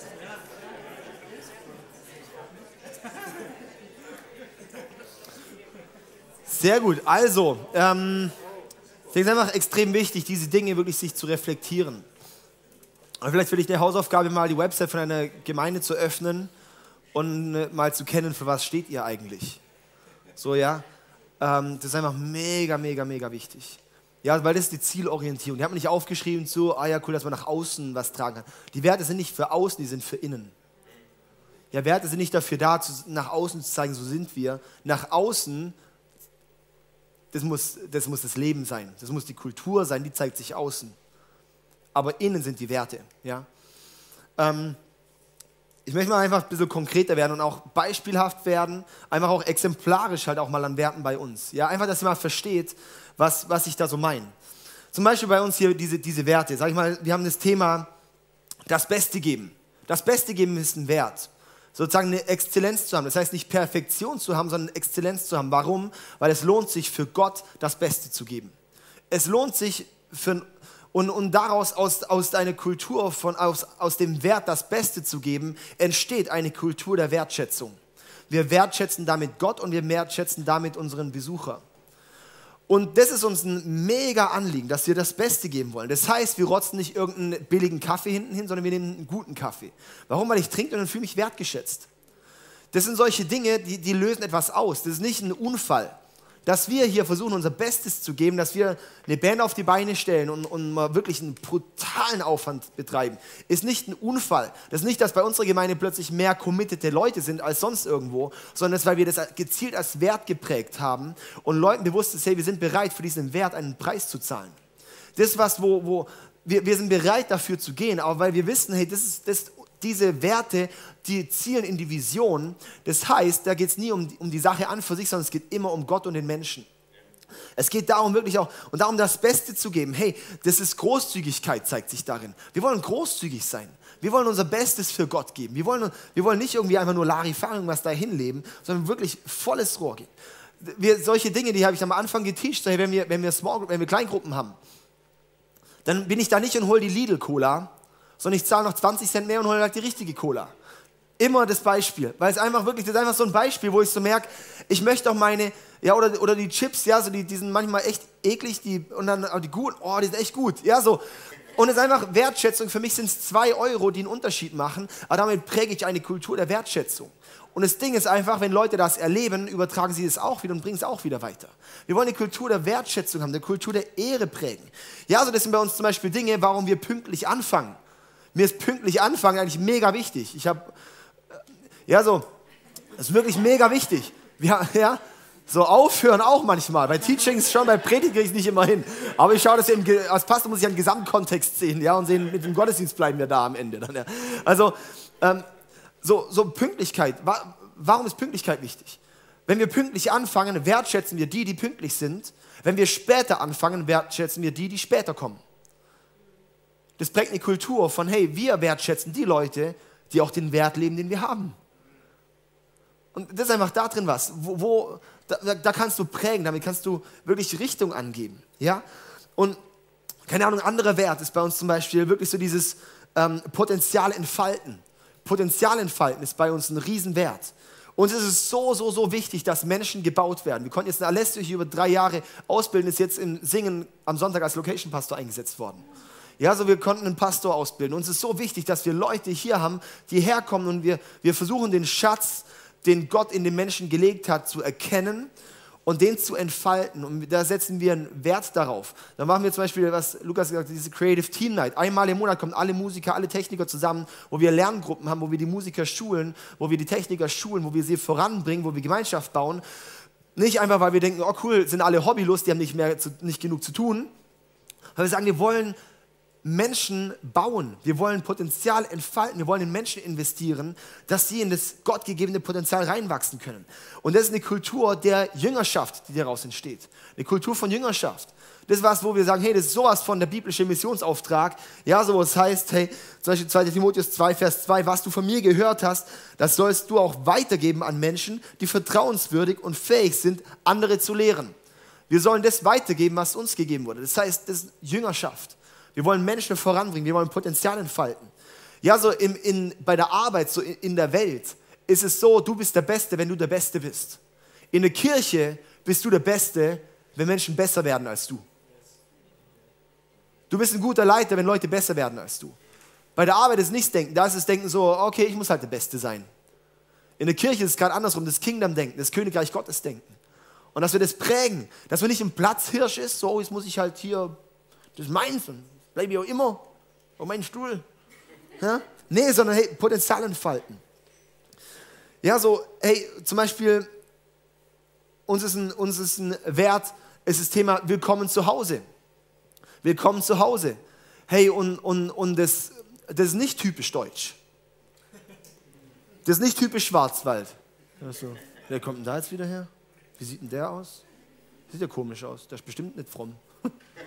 Sehr gut. Also, ich denke, es ist einfach extrem wichtig, diese Dinge wirklich sich zu reflektieren. Und vielleicht für dich eine Hausaufgabe, mal die Website von einer Gemeinde zu öffnen und mal zu kennen, für was steht ihr eigentlich. So, ja. Das ist einfach mega, mega, mega wichtig. Ja, weil das ist die Zielorientierung. Die hat man nicht aufgeschrieben zu, ja cool, dass man nach außen was tragen kann. Die Werte sind nicht für außen, die sind für innen. Ja, Werte sind nicht dafür da, nach außen zu zeigen, so sind wir. Nach außen, das muss das Leben sein. Das muss die Kultur sein, die zeigt sich außen. Aber innen sind die Werte. Ja? Ich möchte mal einfach ein bisschen konkreter werden und auch beispielhaft werden, einfach auch exemplarisch halt auch mal an Werten bei uns. Ja? Einfach, dass ihr mal versteht, was ich da so meine. Zum Beispiel bei uns hier diese Werte. Sag ich mal, wir haben das Thema das Beste geben. Das Beste geben ist ein Wert. Sozusagen eine Exzellenz zu haben. Das heißt nicht Perfektion zu haben, sondern Exzellenz zu haben. Warum? Weil es lohnt sich für Gott, das Beste zu geben. Es lohnt sich und daraus aus deiner Kultur, aus dem Wert, das Beste zu geben, entsteht eine Kultur der Wertschätzung. Wir wertschätzen damit Gott und wir wertschätzen damit unseren Besucher. Und das ist uns ein mega Anliegen, dass wir das Beste geben wollen. Das heißt, wir rotzen nicht irgendeinen billigen Kaffee hinten hin, sondern wir nehmen einen guten Kaffee. Warum? Weil ich trinke und dann fühle mich wertgeschätzt. Das sind solche Dinge, die lösen etwas aus. Das ist nicht ein Unfall. Dass wir hier versuchen, unser Bestes zu geben, dass wir eine Band auf die Beine stellen und mal wirklich einen brutalen Aufwand betreiben, ist nicht ein Unfall. Das ist nicht, dass bei unserer Gemeinde plötzlich mehr committete Leute sind als sonst irgendwo, sondern das ist, weil wir das gezielt als Wert geprägt haben und Leuten bewusst ist, hey, wir sind bereit, für diesen Wert einen Preis zu zahlen. Das ist was, wo wir sind bereit dafür zu gehen, aber weil wir wissen, hey, diese Werte, die zielen in die Vision. Das heißt, da geht es nie um die Sache an für sich, sondern es geht immer um Gott und den Menschen. Es geht darum wirklich auch, und darum das Beste zu geben. Hey, das ist Großzügigkeit, zeigt sich darin. Wir wollen großzügig sein. Wir wollen unser Bestes für Gott geben. Wir wollen nicht irgendwie einfach nur Larifar irgendwas dahin leben, sondern wirklich volles Rohr gehen. Solche Dinge, die habe ich am Anfang geteacht, wenn wir Kleingruppen haben, dann bin ich da nicht und hole die Lidl-Cola, sondern ich zahle noch 20 Cent mehr und hole halt die richtige Cola. Immer das Beispiel, weil es einfach wirklich, das ist einfach so ein Beispiel, wo ich so merke, ich möchte auch meine, ja, oder die Chips, ja, so die sind manchmal echt eklig, und dann auch die guten, oh, die sind echt gut, ja, so. Und es ist einfach Wertschätzung, für mich sind es 2 Euro, die einen Unterschied machen, aber damit präge ich eine Kultur der Wertschätzung. Und das Ding ist einfach, wenn Leute das erleben, übertragen sie es auch wieder und bringen es auch wieder weiter. Wir wollen eine Kultur der Wertschätzung haben, eine Kultur der Ehre prägen. Ja, so das sind bei uns zum Beispiel Dinge, warum wir pünktlich anfangen. Mir ist pünktlich anfangen eigentlich mega wichtig. Das ist wirklich mega wichtig. So aufhören auch manchmal. Bei Teachings schon, bei Predigt kriege ich es nicht immer hin. Aber ich schaue, dass als Pastor muss ich einen Gesamtkontext sehen, ja, und sehen, mit dem Gottesdienst bleiben wir da am Ende dann, ja. Also, so Pünktlichkeit. Warum ist Pünktlichkeit wichtig? Wenn wir pünktlich anfangen, wertschätzen wir die pünktlich sind. Wenn wir später anfangen, wertschätzen wir die später kommen. Das prägt eine Kultur von, hey, wir wertschätzen die Leute, die auch den Wert leben, den wir haben. Und das ist einfach da drin was. Da kannst du prägen, damit kannst du wirklich Richtung angeben. Ja? Und, keine Ahnung, anderer Wert ist bei uns zum Beispiel wirklich so dieses Potenzial entfalten. Potenzial entfalten ist bei uns ein Riesenwert. Uns ist es so wichtig, dass Menschen gebaut werden. Wir konnten jetzt in Alessio hier über 3 Jahre ausbilden, ist jetzt im Singen am Sonntag als Location Pastor eingesetzt worden. Ja, so wir konnten einen Pastor ausbilden. Uns ist so wichtig, dass wir Leute hier haben, die herkommen und wir versuchen den Schatz, den Gott in den Menschen gelegt hat, zu erkennen und den zu entfalten. Und da setzen wir einen Wert darauf. Dann machen wir zum Beispiel, was Lukas gesagt hat, diese Creative Team Night. Einmal im Monat kommen alle Musiker, alle Techniker zusammen, wo wir Lerngruppen haben, wo wir die Musiker schulen, wo wir die Techniker schulen, wo wir sie voranbringen, wo wir Gemeinschaft bauen. Nicht einfach, weil wir denken, oh cool, sind alle hobbylos, die haben nicht genug zu tun. Weil wir sagen, wir wollen Menschen bauen, wir wollen Potenzial entfalten, wir wollen in Menschen investieren, dass sie in das gottgegebene Potenzial reinwachsen können. Und das ist eine Kultur der Jüngerschaft, die daraus entsteht. Eine Kultur von Jüngerschaft. Das ist was, wo wir sagen, hey, das ist sowas von der biblische Missionsauftrag. Ja, so was heißt, hey, zum Beispiel 2. Timotheus 2, Vers 2, was du von mir gehört hast, das sollst du auch weitergeben an Menschen, die vertrauenswürdig und fähig sind, andere zu lehren. Wir sollen das weitergeben, was uns gegeben wurde. Das heißt, das ist Jüngerschaft. Wir wollen Menschen voranbringen, wir wollen Potenzial entfalten. Ja, so bei der Arbeit, so in der Welt, ist es so, du bist der Beste, wenn du der Beste bist. In der Kirche bist du der Beste, wenn Menschen besser werden als du. Du bist ein guter Leiter, wenn Leute besser werden als du. Bei der Arbeit ist nichts Denken, da ist das Denken so, okay, ich muss halt der Beste sein. In der Kirche ist es gerade andersrum, das Kingdom-Denken, das Königreich Gottes-Denken. Und dass wir das prägen, dass man nicht ein Platzhirsch ist, so, jetzt muss ich halt hier, das ist meins, bleibe ich auch immer auf meinem Stuhl. Ja? Nee, sondern hey, Potenzial entfalten. Ja, so, hey, zum Beispiel, uns ist ein Wert, es ist das Thema Willkommen zu Hause. Willkommen zu Hause. Hey, und das ist nicht typisch deutsch. Das ist nicht typisch Schwarzwald. Also, wer kommt denn da jetzt wieder her? Wie sieht denn der aus? Sieht ja komisch aus. Der ist bestimmt nicht fromm.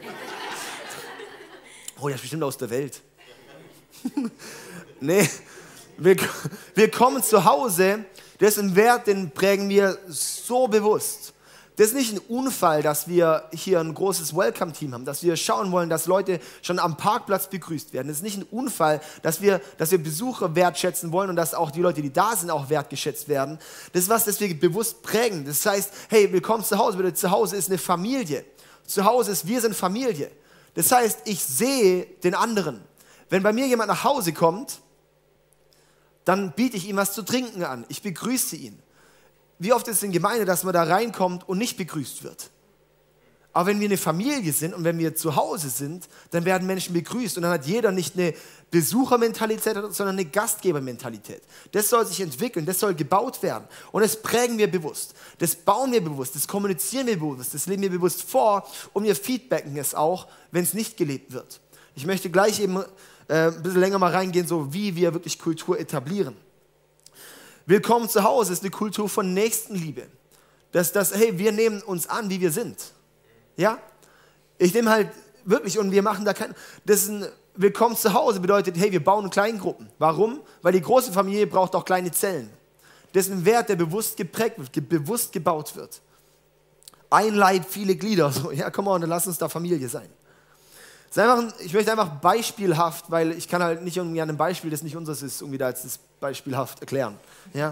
Oh, der ist bestimmt aus der Welt. Nee, Willkommen zu Hause, dessen Wert, den prägen wir so bewusst. Das ist nicht ein Unfall, dass wir hier ein großes Welcome-Team haben, dass wir schauen wollen, dass Leute schon am Parkplatz begrüßt werden. Das ist nicht ein Unfall, dass wir Besucher wertschätzen wollen und dass auch die Leute, die da sind, auch wertgeschätzt werden. Das ist was, das wir bewusst prägen. Das heißt, hey, willkommen zu Hause. Zu Hause ist eine Familie. Zu Hause ist, wir sind Familie. Das heißt, ich sehe den anderen. Wenn bei mir jemand nach Hause kommt, dann biete ich ihm was zu trinken an. Ich begrüße ihn. Wie oft ist es in Gemeinde, dass man da reinkommt und nicht begrüßt wird? Aber wenn wir eine Familie sind und wenn wir zu Hause sind, dann werden Menschen begrüßt. Und dann hat jeder nicht eine Besuchermentalität, sondern eine Gastgebermentalität. Das soll sich entwickeln, das soll gebaut werden. Und das prägen wir bewusst. Das bauen wir bewusst, das kommunizieren wir bewusst, das leben wir bewusst vor und wir feedbacken es auch, wenn es nicht gelebt wird. Ich möchte gleich eben ein bisschen länger mal reingehen, so wie wir wirklich Kultur etablieren. Willkommen zu Hause ist eine Kultur von Nächstenliebe. Hey, wir nehmen uns an, wie wir sind. Ja? Ich nehme halt wirklich, und wir machen da Willkommen zu Hause bedeutet, hey, wir bauen Kleingruppen. Warum? Weil die große Familie braucht auch kleine Zellen. Das ist ein Wert, der bewusst geprägt wird, bewusst gebaut wird. Ein Leib, viele Glieder. So, ja, komm on, dann lass uns da Familie sein. Ich möchte einfach beispielhaft, weil ich kann halt nicht irgendwie an einem Beispiel, das nicht unseres ist, irgendwie da jetzt das beispielhaft erklären. Ja?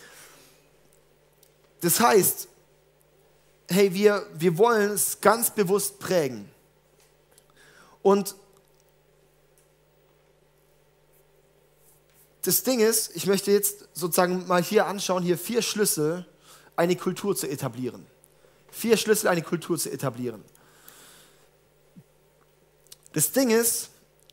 Das heißt, hey, wir wollen es ganz bewusst prägen. Und das Ding ist, ich möchte jetzt sozusagen mal hier anschauen, hier 4 Schlüssel, eine Kultur zu etablieren. 4 Schlüssel, eine Kultur zu etablieren. Das Ding ist,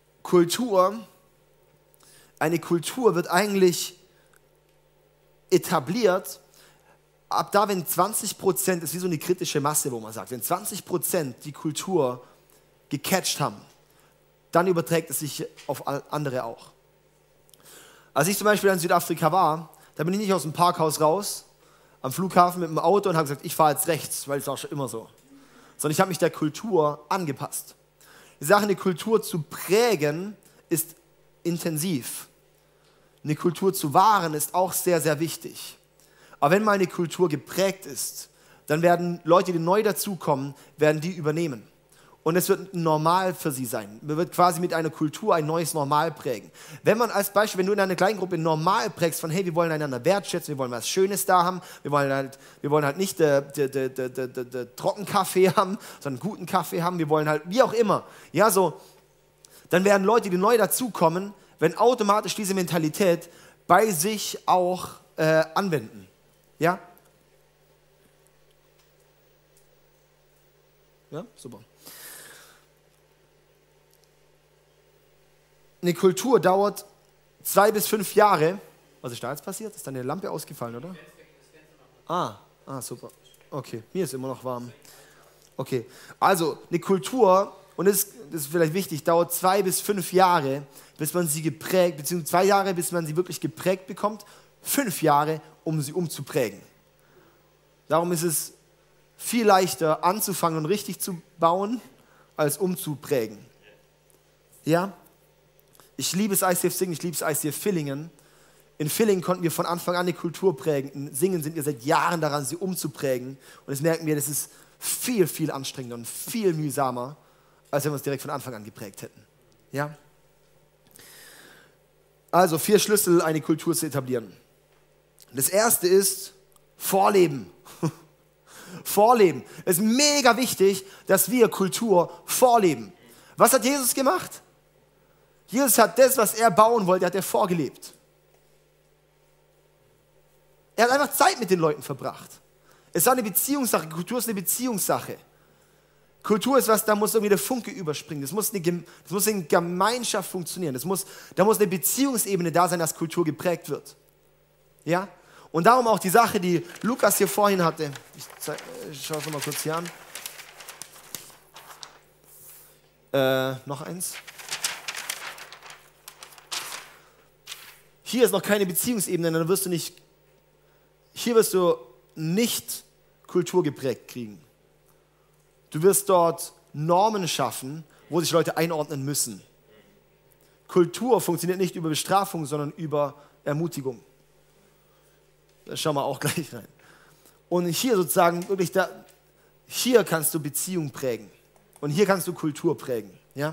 eine Kultur wird eigentlich etabliert, ab da, wenn 20%, ist wie so eine kritische Masse, wo man sagt, wenn 20% die Kultur gecatcht haben, dann überträgt es sich auf andere auch. Als ich zum Beispiel in Südafrika war, da bin ich nicht aus dem Parkhaus raus, am Flughafen mit dem Auto und habe gesagt, ich fahre jetzt rechts, weil es war schon immer so. Sondern ich habe mich der Kultur angepasst. Die Sache, eine Kultur zu prägen, ist intensiv. Eine Kultur zu wahren, ist auch sehr, sehr wichtig. Aber wenn mal eine Kultur geprägt ist, dann werden Leute, die neu dazukommen, werden die übernehmen. Und es wird normal für sie sein. Man wird quasi mit einer Kultur ein neues Normal prägen. Wenn man als Beispiel, wenn du in einer Kleingruppe normal prägst von, hey, wir wollen einander wertschätzen, wir wollen was Schönes da haben, wir wollen halt nicht Trockenkaffee haben, sondern guten Kaffee haben, wir wollen halt, wie auch immer. Ja, so, dann werden Leute, die neu dazukommen, wenn automatisch diese Mentalität bei sich auch anwenden. Ja? Ja, super. Eine Kultur dauert 2 bis 5 Jahre. Was ist da jetzt passiert? Ist deine Lampe ausgefallen, oder? Super. Okay, mir ist immer noch warm. Okay, also eine Kultur, und das ist vielleicht wichtig, dauert 2 bis 5 Jahre, bis man sie geprägt, beziehungsweise 2 Jahre, bis man sie wirklich geprägt bekommt, 5 Jahre, um sie umzuprägen. Darum ist es viel leichter anzufangen und richtig zu bauen, als umzuprägen. Ja? Ich liebe es ICF Singen, ich liebe es ICF Villingen. In Villingen konnten wir von Anfang an eine Kultur prägen. In Singen sind wir seit Jahren daran, sie umzuprägen. Und das merken wir, das ist viel, viel anstrengender und viel mühsamer, als wenn wir es direkt von Anfang an geprägt hätten. Ja? Also 4 Schlüssel, eine Kultur zu etablieren. Das erste ist Vorleben. Vorleben. Es ist mega wichtig, dass wir Kultur vorleben. Was hat Jesus gemacht? Jesus hat das, was er bauen wollte, hat er vorgelebt. Er hat einfach Zeit mit den Leuten verbracht. Es war eine Beziehungssache. Kultur ist eine Beziehungssache. Kultur ist was, da muss irgendwie der Funke überspringen. Das muss in Gemeinschaft funktionieren. Da muss eine Beziehungsebene da sein, dass Kultur geprägt wird. Ja? Und darum auch die Sache, die Lukas hier vorhin hatte. Ich schaue es nochmal kurz hier an. Noch eins. Hier ist noch keine Beziehungsebene, dann wirst du nicht Kultur geprägt kriegen. Du wirst dort Normen schaffen, wo sich Leute einordnen müssen. Kultur funktioniert nicht über Bestrafung, sondern über Ermutigung. Da schauen wir auch gleich rein. Und hier sozusagen wirklich, hier kannst du Beziehung prägen. Und hier kannst du Kultur prägen. Ja?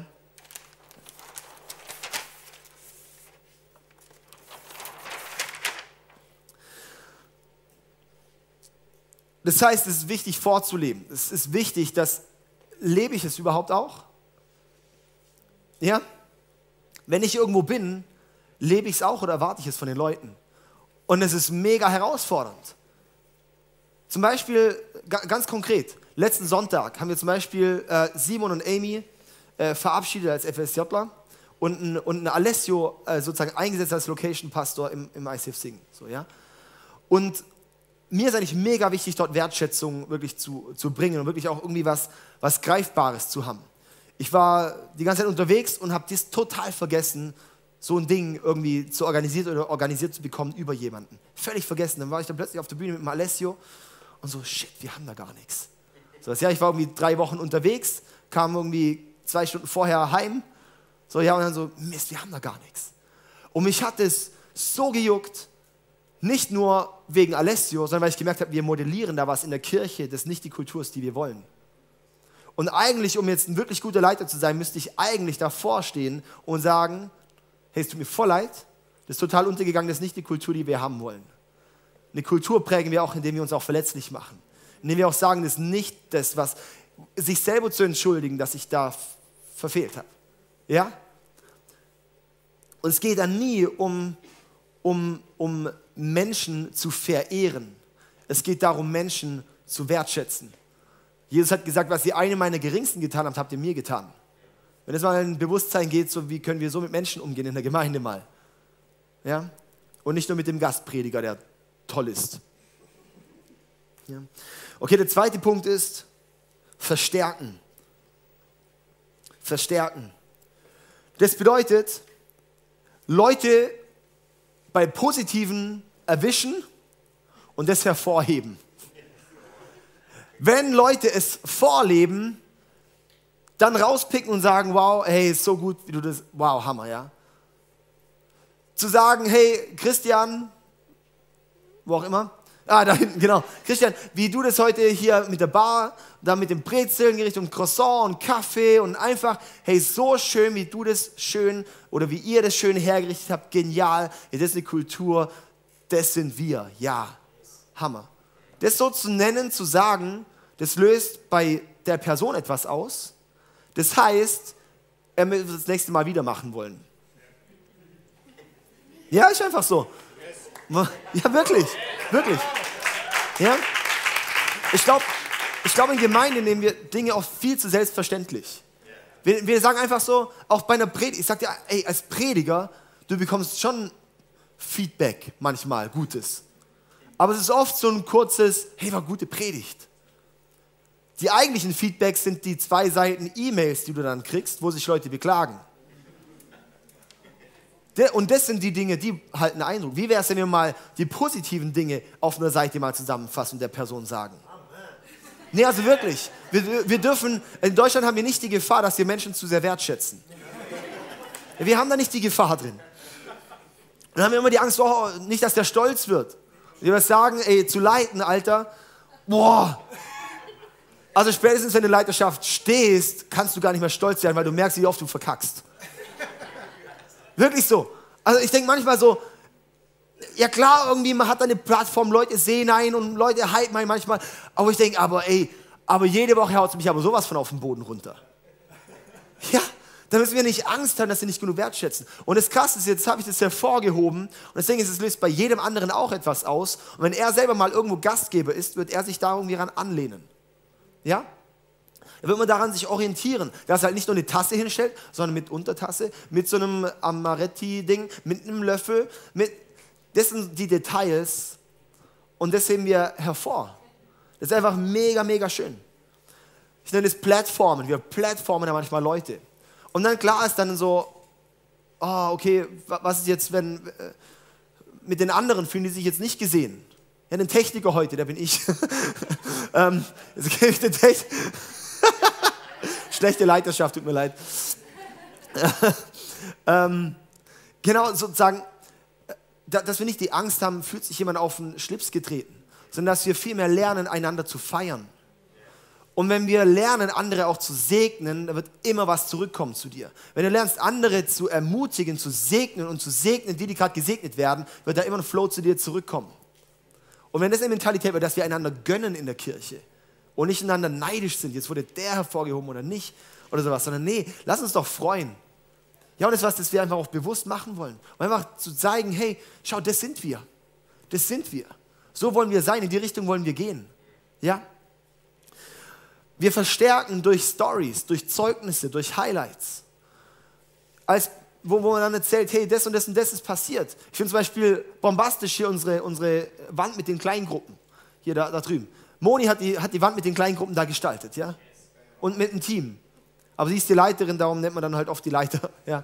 Das heißt, es ist wichtig vorzuleben. Es ist wichtig, lebe ich es überhaupt auch? Ja? Wenn ich irgendwo bin, lebe ich es auch oder erwarte ich es von den Leuten? Und es ist mega herausfordernd. Zum Beispiel, ganz konkret, letzten Sonntag haben wir zum Beispiel Simon und Amy verabschiedet als FSJler und einen Alessio sozusagen eingesetzt als Location-Pastor im ICF Singen. So, ja? Und mir ist eigentlich mega wichtig, dort Wertschätzung wirklich zu bringen und wirklich auch irgendwie was Greifbares zu haben. Ich war die ganze Zeit unterwegs und habe das total vergessen, so ein Ding irgendwie zu organisiert zu bekommen über jemanden. Völlig vergessen. Dann war ich dann plötzlich auf der Bühne mit dem Alessio und so, shit, wir haben da gar nichts. So, ja, ich war irgendwie 3 Wochen unterwegs, kam irgendwie 2 Stunden vorher heim. So, ja, und dann so, Mist, wir haben da gar nichts. Und mich hat es so gejuckt, nicht nur wegen Alessio, sondern weil ich gemerkt habe, wir modellieren da was in der Kirche, das nicht die Kultur ist, die wir wollen. Und eigentlich, um jetzt ein wirklich guter Leiter zu sein, müsste ich eigentlich davor stehen und sagen, hey, es tut mir voll leid, das ist total untergegangen, das ist nicht die Kultur, die wir haben wollen. Eine Kultur prägen wir auch, indem wir uns auch verletzlich machen. Indem wir auch sagen, das ist nicht das, was sich selber zu entschuldigen, dass ich da verfehlt habe. Ja? Und es geht dann nie um Menschen zu verehren. Es geht darum, Menschen zu wertschätzen. Jesus hat gesagt, was ihr einem meiner Geringsten getan habt, habt ihr mir getan. Wenn es mal ein Bewusstsein geht, so wie können wir so mit Menschen umgehen in der Gemeinde mal. Ja? Und nicht nur mit dem Gastprediger, der toll ist. Ja? Okay, der zweite Punkt ist verstärken. Verstärken. Das bedeutet, Leute bei Positiven erwischen und das hervorheben. Wenn Leute es vorleben, dann rauspicken und sagen, wow, hey, ist so gut, wie du das, wow, Hammer, ja. Zu sagen, hey, Christian, wo auch immer, da hinten, genau, Christian, wie du das heute hier mit der Bar, dann mit dem Brezeln in Richtung Croissant und Kaffee und einfach, hey, so schön, wie du das schön oder wie ihr das schön hergerichtet habt, genial, das ist eine Kultur, das sind wir, ja, Hammer. Das so zu nennen, zu sagen, das löst bei der Person etwas aus. Das heißt, er wird das nächste Mal wieder machen wollen. Ja, ist einfach so. Ja, wirklich, wirklich. Ja? Ich glaube, in Gemeinden nehmen wir Dinge auch viel zu selbstverständlich. Wir sagen einfach so, auch bei einer Predigt, ich sage dir, ey, als Prediger, du bekommst schon Feedback manchmal, Gutes. Aber es ist oft so ein kurzes, hey, war gute Predigt. Die eigentlichen Feedbacks sind die 2 Seiten E-Mails, die du dann kriegst, wo sich Leute beklagen. Und das sind die Dinge, die halten Eindruck. Wie wäre es, wenn wir mal die positiven Dinge auf einer Seite mal zusammenfassen und der Person sagen? Nee, also wirklich. Wir dürfen, in Deutschland haben wir nicht die Gefahr, dass wir Menschen zu sehr wertschätzen. Wir haben da nicht die Gefahr drin. Dann haben wir immer die Angst, oh, nicht, dass der stolz wird. Wir was sagen, ey, zu leiten, Alter, boah. Also spätestens, wenn du in der Leiterschaft stehst, kannst du gar nicht mehr stolz sein, weil du merkst, wie oft du verkackst. Wirklich so. Also ich denke manchmal so, ja klar, irgendwie, man hat da eine Plattform, Leute sehen einen und Leute hypen einen manchmal, aber ich denke, aber jede Woche haut es mich aber sowas von auf den Boden runter. Ja, da müssen wir nicht Angst haben, dass sie nicht genug wertschätzen. Und das Krasse ist, jetzt habe ich das hervorgehoben und deswegen ist es löst bei jedem anderen auch etwas aus. Und wenn er selber mal irgendwo Gastgeber ist, wird er sich da irgendwie ran anlehnen. Ja? Da wird man daran sich orientieren, dass er halt nicht nur eine Tasse hinstellt, sondern mit Untertasse, mit so einem Amaretti-Ding, mit einem Löffel. Das sind die Details und das heben wir hervor. Das ist einfach mega, mega schön. Ich nenne es Plattformen. Wir plattformen ja manchmal Leute. Und dann klar ist dann so, okay, was ist jetzt, wenn mit den anderen fühlen die sich jetzt nicht gesehen? Ja, den Techniker heute, der bin ich. Jetzt gebe ich den Techniker. Schlechte Leiterschaft, tut mir leid. Genau, sozusagen, dass wir nicht die Angst haben, fühlt sich jemand auf den Schlips getreten, sondern dass wir vielmehr lernen, einander zu feiern. Und wenn wir lernen, andere auch zu segnen, dann wird immer was zurückkommen zu dir. Wenn du lernst, andere zu ermutigen, zu segnen und zu segnen, die gerade gesegnet werden, wird da immer ein Flow zu dir zurückkommen. Und wenn das eine Mentalität wird, dass wir einander gönnen in der Kirche und nicht einander neidisch sind, jetzt wurde der hervorgehoben oder nicht oder sowas, sondern nee, lass uns doch freuen. Ja, und das ist was, das wir einfach auch bewusst machen wollen. Und einfach zu zeigen, hey, schau, das sind wir. Das sind wir. So wollen wir sein, in die Richtung wollen wir gehen. Ja? Wir verstärken durch Stories, durch Zeugnisse, durch Highlights. Wo man dann erzählt, hey, das und das und das ist passiert. Ich finde zum Beispiel bombastisch hier unsere Wand mit den Kleingruppen. Hier da drüben. Moni hat die Wand mit den Kleingruppen da gestaltet, ja? Und mit einem Team. Aber sie ist die Leiterin, darum nennt man dann halt oft die Leiter. Ja?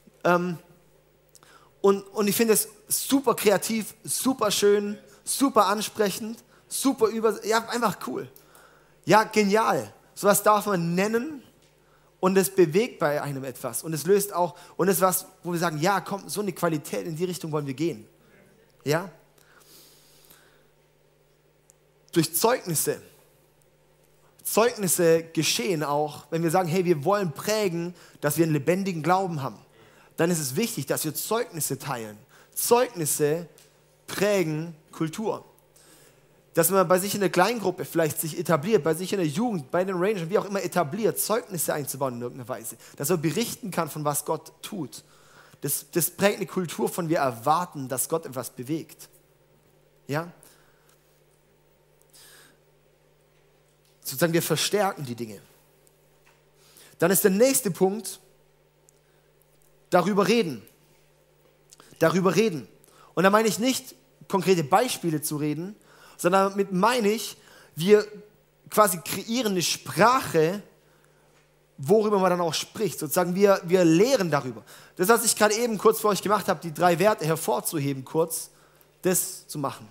Und ich finde es super kreativ, super schön, super ansprechend, ja, einfach cool. Ja, genial. Sowas darf man nennen und es bewegt bei einem etwas. Und es löst auch, und es ist was, wo wir sagen, ja, komm, so eine Qualität, in die Richtung wollen wir gehen. Ja? Durch Zeugnisse. Zeugnisse geschehen auch, wenn wir sagen, hey, wir wollen prägen, dass wir einen lebendigen Glauben haben. Dann ist es wichtig, dass wir Zeugnisse teilen. Zeugnisse prägen Kultur. Dass man bei sich in der Kleingruppe vielleicht sich etabliert, bei sich in der Jugend, bei den Rangern, wie auch immer etabliert, Zeugnisse einzubauen in irgendeiner Weise. Dass er berichten kann, von was Gott tut. Das prägt eine Kultur von wir erwarten, dass Gott etwas bewegt. Ja? Sozusagen wir verstärken die Dinge. Dann ist der nächste Punkt, darüber reden. Darüber reden. Und da meine ich nicht, konkrete Beispiele zu reden, sondern damit meine ich, wir quasi kreieren eine Sprache, worüber man dann auch spricht. Sozusagen wir lehren darüber. Das, was ich gerade eben kurz für euch gemacht habe, die 3 Werte hervorzuheben kurz, das zu machen.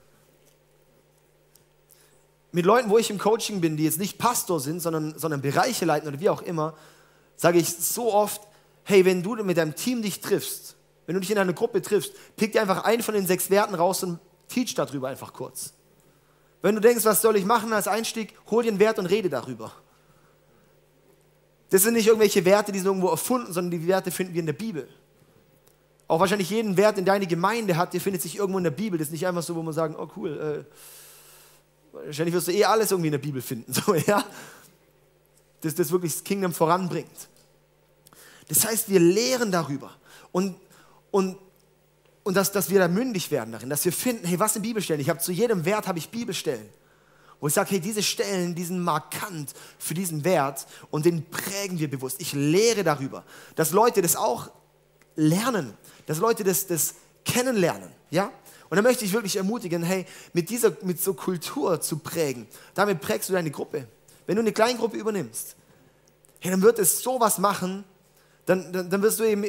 Mit Leuten, wo ich im Coaching bin, die jetzt nicht Pastor sind, sondern Bereiche leiten oder wie auch immer, sage ich so oft, hey, wenn du mit deinem Team dich triffst, wenn du dich in einer Gruppe triffst, pick dir einfach einen von den 6 Werten raus und teach darüber einfach kurz. Wenn du denkst, was soll ich machen als Einstieg, hol dir einen Wert und rede darüber. Das sind nicht irgendwelche Werte, die sind irgendwo erfunden, sondern die Werte finden wir in der Bibel. Auch wahrscheinlich jeden Wert, den deine Gemeinde hat, der findet sich irgendwo in der Bibel. Das ist nicht einfach so, wo man sagen, oh cool, wahrscheinlich wirst du alles irgendwie in der Bibel finden. So, ja? Das wirklich das Kingdom voranbringt. Das heißt, wir lehren darüber. Und dass wir da mündig werden darin, dass wir finden, hey, was sind Bibelstellen? Zu jedem Wert habe ich Bibelstellen. Wo ich sage, hey, diese Stellen, die sind markant für diesen Wert und den prägen wir bewusst. Ich lehre darüber, dass Leute das auch lernen, dass Leute das kennenlernen. Ja? Und da möchte ich wirklich ermutigen, hey, mit so Kultur zu prägen, damit prägst du deine Gruppe. Wenn du eine Kleingruppe übernimmst, hey, dann wird es sowas machen, dann wirst du eben,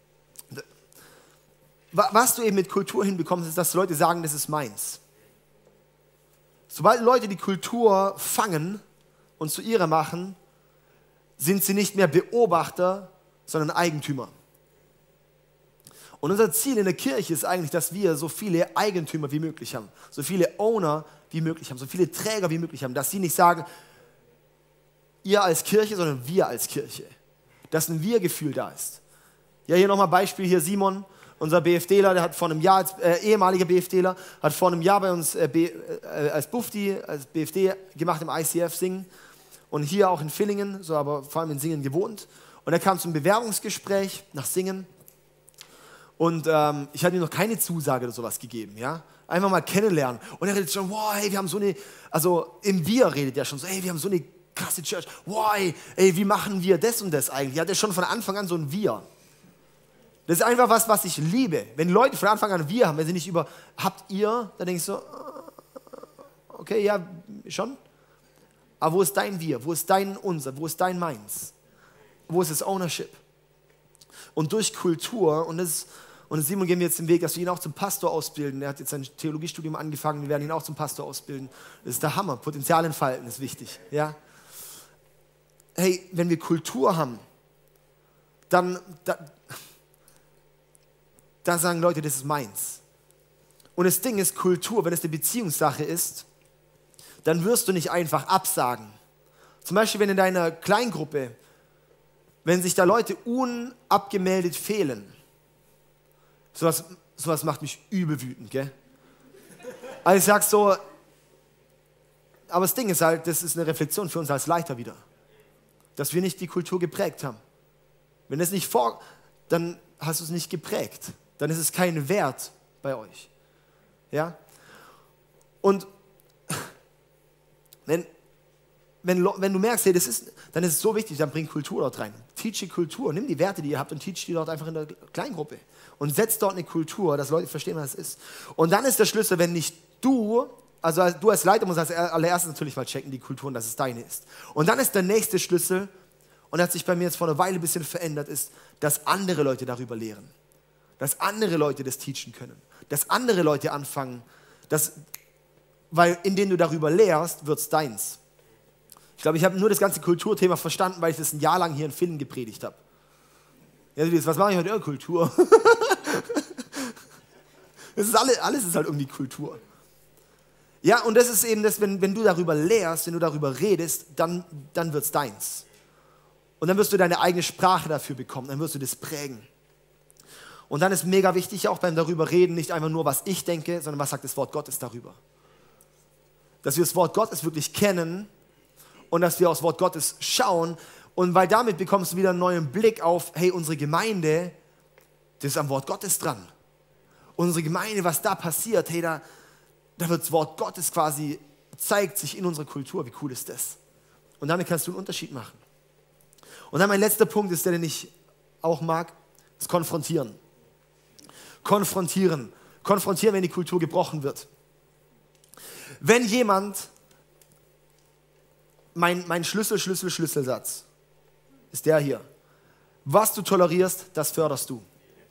was du eben mit Kultur hinbekommst, ist, dass Leute sagen, das ist meins. Sobald Leute die Kultur fangen und zu ihrer machen, sind sie nicht mehr Beobachter, sondern Eigentümer. Und unser Ziel in der Kirche ist eigentlich, dass wir so viele Eigentümer wie möglich haben, so viele Owner wie möglich haben, so viele Träger wie möglich haben, dass sie nicht sagen, ihr als Kirche, sondern wir als Kirche. Dass ein Wir-Gefühl da ist. Ja, hier nochmal Beispiel, hier Simon, unser BFDler, der hat vor einem Jahr, ehemaliger BFDler, hat vor einem Jahr bei uns als Bufti, als BFD gemacht im ICF Singen und hier auch in Villingen, so aber vor allem in Singen gewohnt. Und er kam zum Bewerbungsgespräch nach Singen und ich hatte ihm noch keine Zusage oder sowas gegeben, ja. Einfach mal kennenlernen. Und er redet schon, wow, hey, wir haben so eine, also im Wir redet er schon so, hey, wir haben so eine krasse Church, wow, ey, wie machen wir das und das eigentlich? Ja, das ist schon von Anfang an so ein Wir. Das ist einfach was ich liebe. Wenn Leute von Anfang an wir haben, wenn sie nicht über habt ihr, dann denke ich so, okay, ja, schon. Aber wo ist dein Wir? Wo ist dein Unser? Wo ist dein Meins? Wo ist das Ownership? Und durch Kultur, und Simon gehen wir jetzt den Weg, dass wir ihn auch zum Pastor ausbilden. Er hat jetzt sein Theologiestudium angefangen, wir werden ihn auch zum Pastor ausbilden. Das ist der Hammer. Potenzial entfalten ist wichtig. Ja? Hey, wenn wir Kultur haben, dann sagen Leute, das ist meins. Und das Ding ist, Kultur, wenn es eine Beziehungssache ist, dann wirst du nicht einfach absagen. Zum Beispiel, wenn in deiner Kleingruppe, wenn sich da Leute unabgemeldet fehlen, sowas macht mich übel wütend, gell? Also ich sag so, aber das Ding ist halt, das ist eine Reflexion für uns als Leiter wieder, dass wir nicht die Kultur geprägt haben. Wenn es nicht dann hast du es nicht geprägt, dann ist es kein Wert bei euch. Ja? Und wenn du merkst, hey, dann ist es so wichtig, dann bring Kultur dort rein. Teach die Kultur, nimm die Werte, die ihr habt und teach die dort einfach in der Kleingruppe. Und setz dort eine Kultur, dass Leute verstehen, was es ist. Und dann ist der Schlüssel, wenn nicht du als Leiter musst als allererstes natürlich mal checken, die Kultur, und dass es deine ist. Und dann ist der nächste Schlüssel, und das hat sich bei mir jetzt vor einer Weile ein bisschen verändert, ist, dass andere Leute darüber lehren. Dass andere Leute das teachen können. Dass andere Leute anfangen, weil indem du darüber lehrst, wird es deins. Ich glaube, ich habe nur das ganze Kulturthema verstanden, weil ich das ein Jahr lang hier in Finnen gepredigt habe. Ja, was mache ich heute? Kultur. Das ist alles ist halt irgendwie Kultur. Ja, und das ist eben das, wenn du darüber lehrst, wenn du darüber redest, dann wird es deins. Und dann wirst du deine eigene Sprache dafür bekommen, dann wirst du das prägen. Und dann ist mega wichtig auch beim darüber reden, nicht einfach nur, was ich denke, sondern was sagt das Wort Gottes darüber. Dass wir das Wort Gottes wirklich kennen und dass wir aufs Wort Gottes schauen. Und weil damit bekommst du wieder einen neuen Blick auf, hey, unsere Gemeinde, das ist am Wort Gottes dran. Unsere Gemeinde, was da passiert, hey, da wird das Wort Gottes quasi, zeigt sich in unserer Kultur. Wie cool ist das? Und damit kannst du einen Unterschied machen. Und dann mein letzter Punkt ist, den ich auch mag, ist Konfrontieren. Konfrontieren, wenn die Kultur gebrochen wird. Wenn jemand, mein Schlüsselsatz ist der hier. Was du tolerierst, das förderst du.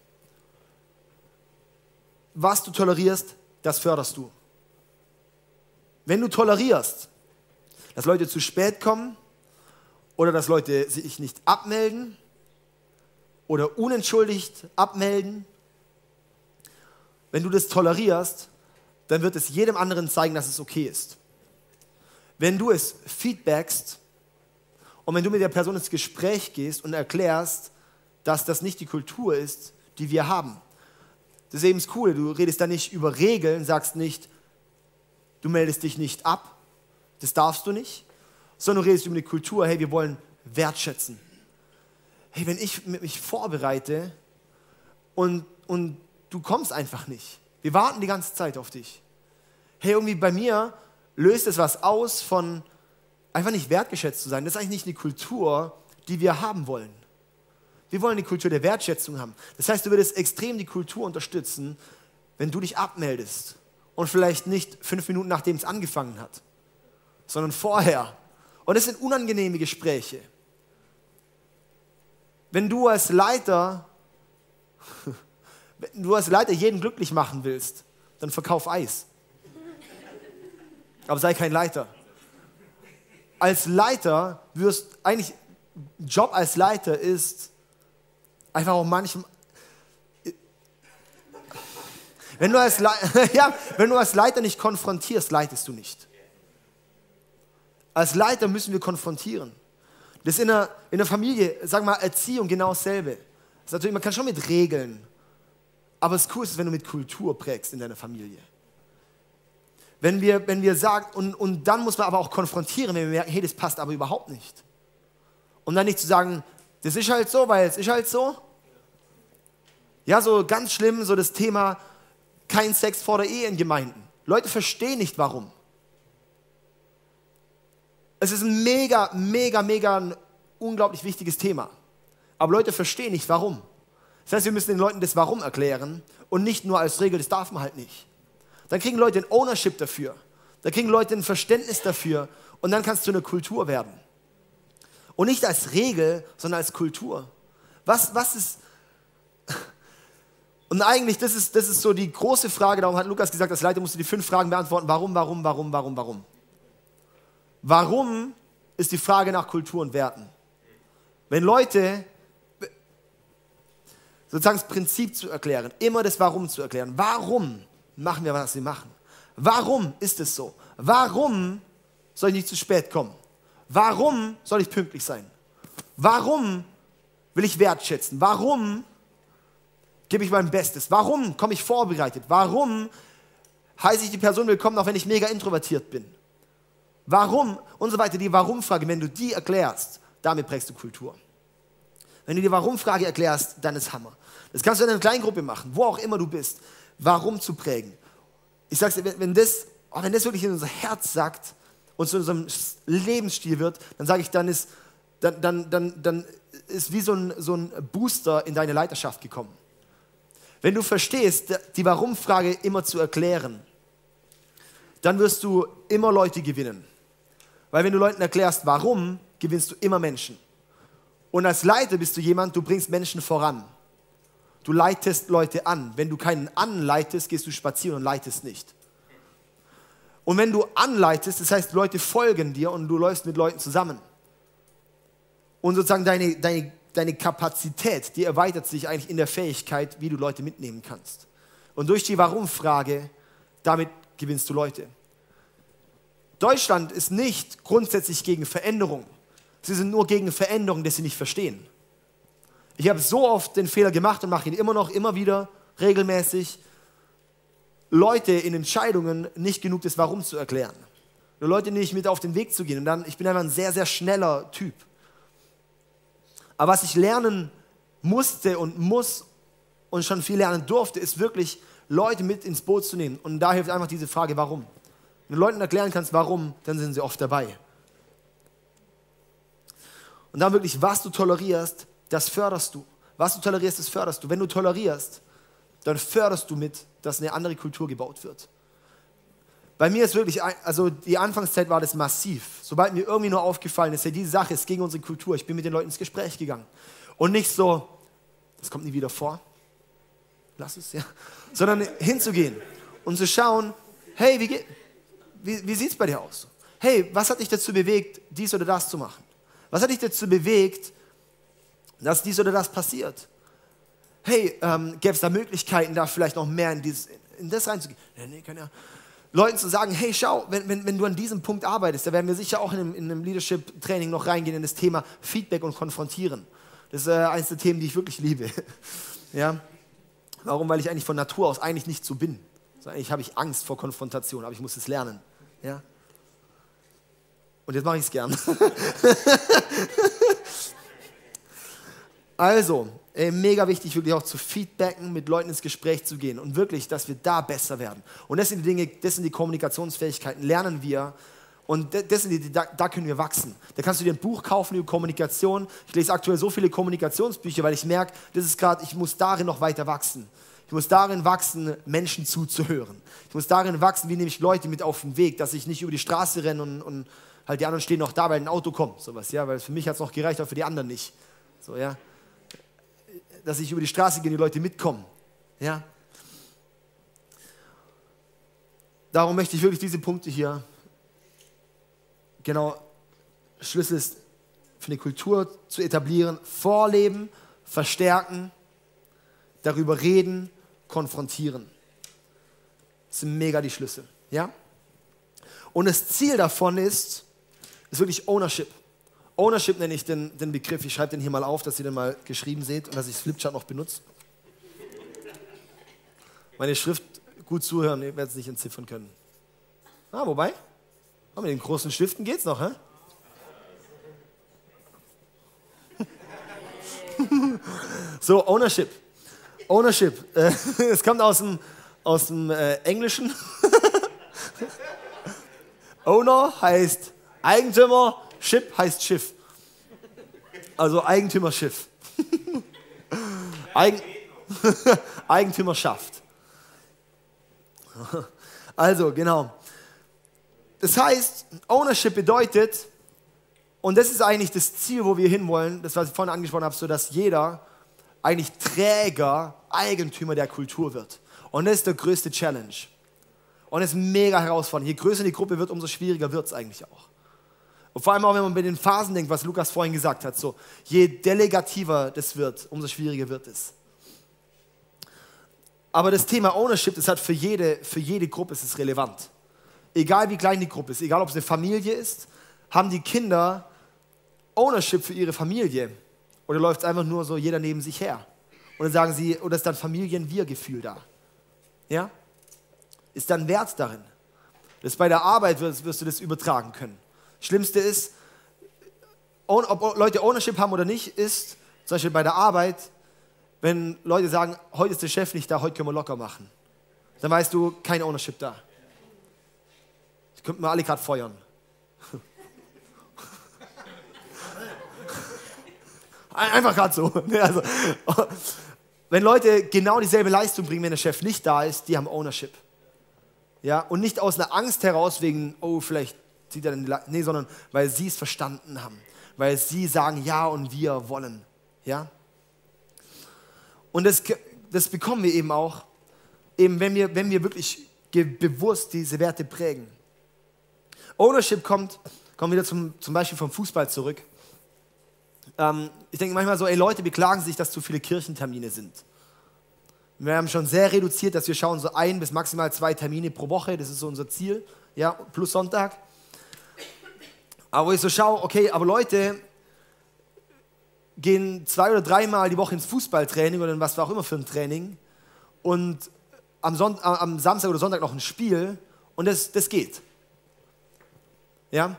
Was du tolerierst, das förderst du. Wenn du tolerierst, dass Leute zu spät kommen oder dass Leute sich nicht abmelden oder unentschuldigt abmelden, wenn du das tolerierst, dann wird es jedem anderen zeigen, dass es okay ist. Wenn du es feedbackst und wenn du mit der Person ins Gespräch gehst und erklärst, dass das nicht die Kultur ist, die wir haben. Das ist eben das Coole, du redest da nicht über Regeln, sagst nicht, du meldest dich nicht ab, das darfst du nicht, sondern du redest über die Kultur, hey, wir wollen wertschätzen. Hey, wenn ich mich vorbereite und du kommst einfach nicht, wir warten die ganze Zeit auf dich. Hey, irgendwie bei mir löst es was aus von einfach nicht wertgeschätzt zu sein. Das ist eigentlich nicht eine Kultur, die wir haben wollen. Wir wollen eine Kultur der Wertschätzung haben. Das heißt, du würdest extrem die Kultur unterstützen, wenn du dich abmeldest. Und vielleicht nicht 5 Minuten, nachdem es angefangen hat, sondern vorher. Und das sind unangenehme Gespräche. Wenn du als Leiter jeden glücklich machen willst, dann verkauf Eis. Aber sei kein Leiter. Als Leiter Job als Leiter ist einfach auch manchmal, wenn du als Leiter nicht konfrontierst, leitest du nicht. Als Leiter müssen wir konfrontieren. Das ist in der Familie, sagen wir mal, Erziehung genau dasselbe. Das ist natürlich, man kann schon mit Regeln, aber das Coolste ist, wenn du mit Kultur prägst in deiner Familie. Wenn wir sagen, und dann muss man aber auch konfrontieren, wenn wir merken, hey, das passt aber überhaupt nicht. Und dann nicht zu sagen, das ist halt so, weil es ist halt so. Ja, so ganz schlimm, so das Thema, kein Sex vor der Ehe in Gemeinden. Leute verstehen nicht, warum. Es ist ein mega ein unglaublich wichtiges Thema. Aber Leute verstehen nicht, warum. Das heißt, wir müssen den Leuten das Warum erklären und nicht nur als Regel, das darf man halt nicht. Dann kriegen Leute ein Ownership dafür. Dann kriegen Leute ein Verständnis dafür und dann kann es zu einer Kultur werden. Und nicht als Regel, sondern als Kultur. Was ist... Und eigentlich, das ist so die große Frage, darum hat Lukas gesagt, als Leiter musst du die 5 Fragen beantworten. Warum? Warum ist die Frage nach Kultur und Werten? Wenn Leute, sozusagen das Prinzip zu erklären, immer das Warum zu erklären. Warum machen wir, was wir machen? Warum ist es so? Warum soll ich nicht zu spät kommen? Warum soll ich pünktlich sein? Warum will ich wertschätzen? Warum gebe ich mein Bestes? Warum komme ich vorbereitet? Warum heiße ich die Person willkommen, auch wenn ich mega introvertiert bin? Warum? Und so weiter. Die Warum-Frage, wenn du die erklärst, damit prägst du Kultur. Wenn du die Warum-Frage erklärst, dann ist Hammer. Das kannst du in einer Kleingruppe machen, wo auch immer du bist. Warum zu prägen. Ich sag's dir, wenn das wirklich in unser Herz sagt und zu unserem Lebensstil wird, dann sage ich, dann ist wie so ein Booster in deine Leiterschaft gekommen. Wenn du verstehst, die Warum-Frage immer zu erklären, dann wirst du immer Leute gewinnen. Weil wenn du Leuten erklärst, warum, gewinnst du immer Menschen. Und als Leiter bist du jemand, du bringst Menschen voran. Du leitest Leute an. Wenn du keinen anleitest, gehst du spazieren und leitest nicht. Und wenn du anleitest, das heißt, Leute folgen dir und du läufst mit Leuten zusammen. Und sozusagen deine Kapazität, die erweitert sich eigentlich in der Fähigkeit, wie du Leute mitnehmen kannst. Und durch die Warum-Frage, damit gewinnst du Leute. Deutschland ist nicht grundsätzlich gegen Veränderung. Sie sind nur gegen Veränderung, dass sie nicht verstehen. Ich habe so oft den Fehler gemacht und mache ihn immer wieder, regelmäßig, Leute in Entscheidungen nicht genug das Warum zu erklären. Nur Leute nicht mit auf den Weg zu gehen. Und dann, ich bin einfach ein sehr, sehr schneller Typ. Aber was ich lernen musste und muss und schon viel lernen durfte, ist wirklich, Leute mit ins Boot zu nehmen. Und da hilft einfach diese Frage, warum. Wenn du Leuten erklären kannst, warum, dann sind sie oft dabei. Und dann wirklich, was du tolerierst, das förderst du. Was du tolerierst, das förderst du. Wenn du tolerierst, dann förderst du mit, dass eine andere Kultur gebaut wird. Bei mir ist wirklich, also die Anfangszeit war das massiv. Sobald mir irgendwie nur aufgefallen ist, ja, diese Sache ist gegen unsere Kultur, ich bin mit den Leuten ins Gespräch gegangen. Und nicht so, das kommt nie wieder vor, lass es, ja. Sondern hinzugehen und zu schauen, hey, wie sieht es bei dir aus? Hey, was hat dich dazu bewegt, dies oder das zu machen? Was hat dich dazu bewegt, dass dies oder das passiert? Hey, gäbe es da Möglichkeiten, da vielleicht noch mehr in das reinzugehen? Nee, kann ja. Leuten zu sagen, hey, schau, wenn du an diesem Punkt arbeitest, da werden wir sicher auch in einem Leadership-Training noch reingehen in das Thema Feedback und Konfrontieren. Das ist eines der Themen, die ich wirklich liebe. Ja? Warum? Weil ich eigentlich von Natur aus eigentlich nicht so bin. Also eigentlich habe ich Angst vor Konfrontation, aber ich muss es lernen. Ja? Und jetzt mache ich es gern. Also, mega wichtig, wirklich auch zu feedbacken, mit Leuten ins Gespräch zu gehen und wirklich, dass wir da besser werden. Und das sind die Dinge, das sind die Kommunikationsfähigkeiten, lernen wir und das sind da können wir wachsen. Da kannst du dir ein Buch kaufen über Kommunikation. Ich lese aktuell so viele Kommunikationsbücher, weil ich merke, ich muss darin noch weiter wachsen. Ich muss darin wachsen, Menschen zuzuhören. Ich muss darin wachsen, wie nehme ich Leute mit auf den Weg, dass ich nicht über die Straße renne und halt die anderen stehen noch da, weil ein Auto kommt, sowas, ja, weil für mich hat es noch gereicht, aber für die anderen nicht. So, ja. Dass ich über die Straße gehe und die Leute mitkommen. Ja? Darum möchte ich wirklich diese Punkte hier, genau, Schlüssel ist, für eine Kultur zu etablieren, vorleben, verstärken, darüber reden, konfrontieren. Das sind mega die Schlüssel. Ja? Und das Ziel davon ist wirklich Ownership. Ownership nenne ich den Begriff. Ich schreibe den hier mal auf, dass ihr den mal geschrieben seht und dass ich das Flipchart noch benutze. Meine Schrift gut zuhören, ihr werdet es nicht entziffern können. Wobei, mit den großen Schriften geht es noch, hä? So, Ownership. Ownership. Es kommt aus dem Englischen. Owner heißt Eigentümer, Ship heißt Schiff. Also Eigentümerschiff. Eigentümerschaft. Also, genau. Das heißt, Ownership bedeutet, und das ist eigentlich das Ziel, wo wir hinwollen, das, was ich vorhin angesprochen habe, so dass jeder eigentlich Träger, Eigentümer der Kultur wird. Und das ist der größte Challenge. Und es ist mega herausfordernd. Je größer die Gruppe wird, umso schwieriger wird es eigentlich auch. Und vor allem auch, wenn man bei den Phasen denkt, was Lukas vorhin gesagt hat, so, je delegativer das wird, umso schwieriger wird es. Aber das Thema Ownership, das hat für jede Gruppe ist es relevant. Egal wie klein die Gruppe ist, egal ob es eine Familie ist, haben die Kinder Ownership für ihre Familie. Oder läuft es einfach nur so jeder neben sich her? Oder sagen sie, oder ist dann Familien-Wir-Gefühl da? Ja? Ist dann Wert darin? Das bei der Arbeit wirst du das übertragen können. Schlimmste ist, ob Leute Ownership haben oder nicht, ist zum Beispiel bei der Arbeit, wenn Leute sagen, heute ist der Chef nicht da, heute können wir locker machen. Dann weißt du, kein Ownership da. Das könnten wir alle gerade feuern. Einfach gerade so. Also, wenn Leute genau dieselbe Leistung bringen, wenn der Chef nicht da ist, die haben Ownership. Ja? Und nicht aus einer Angst heraus, wegen, oh, vielleicht zieht er dann die Leistung. Nee, sondern weil sie es verstanden haben. Weil sie sagen, ja und wir wollen. Ja? Und das bekommen wir eben auch, eben wenn wir wirklich bewusst diese Werte prägen. Ownership kommt wieder zum Beispiel vom Fußball zurück. Ich denke manchmal so, Leute beklagen sich, dass zu viele Kirchentermine sind. Wir haben schon sehr reduziert, dass wir schauen so 1 bis maximal 2 Termine pro Woche, das ist so unser Ziel, ja, plus Sonntag. Aber wo ich so schaue, okay, aber Leute gehen 2 oder 3 Mal die Woche ins Fußballtraining oder in was auch immer für ein Training und am Samstag oder Sonntag noch ein Spiel und das geht. Ja?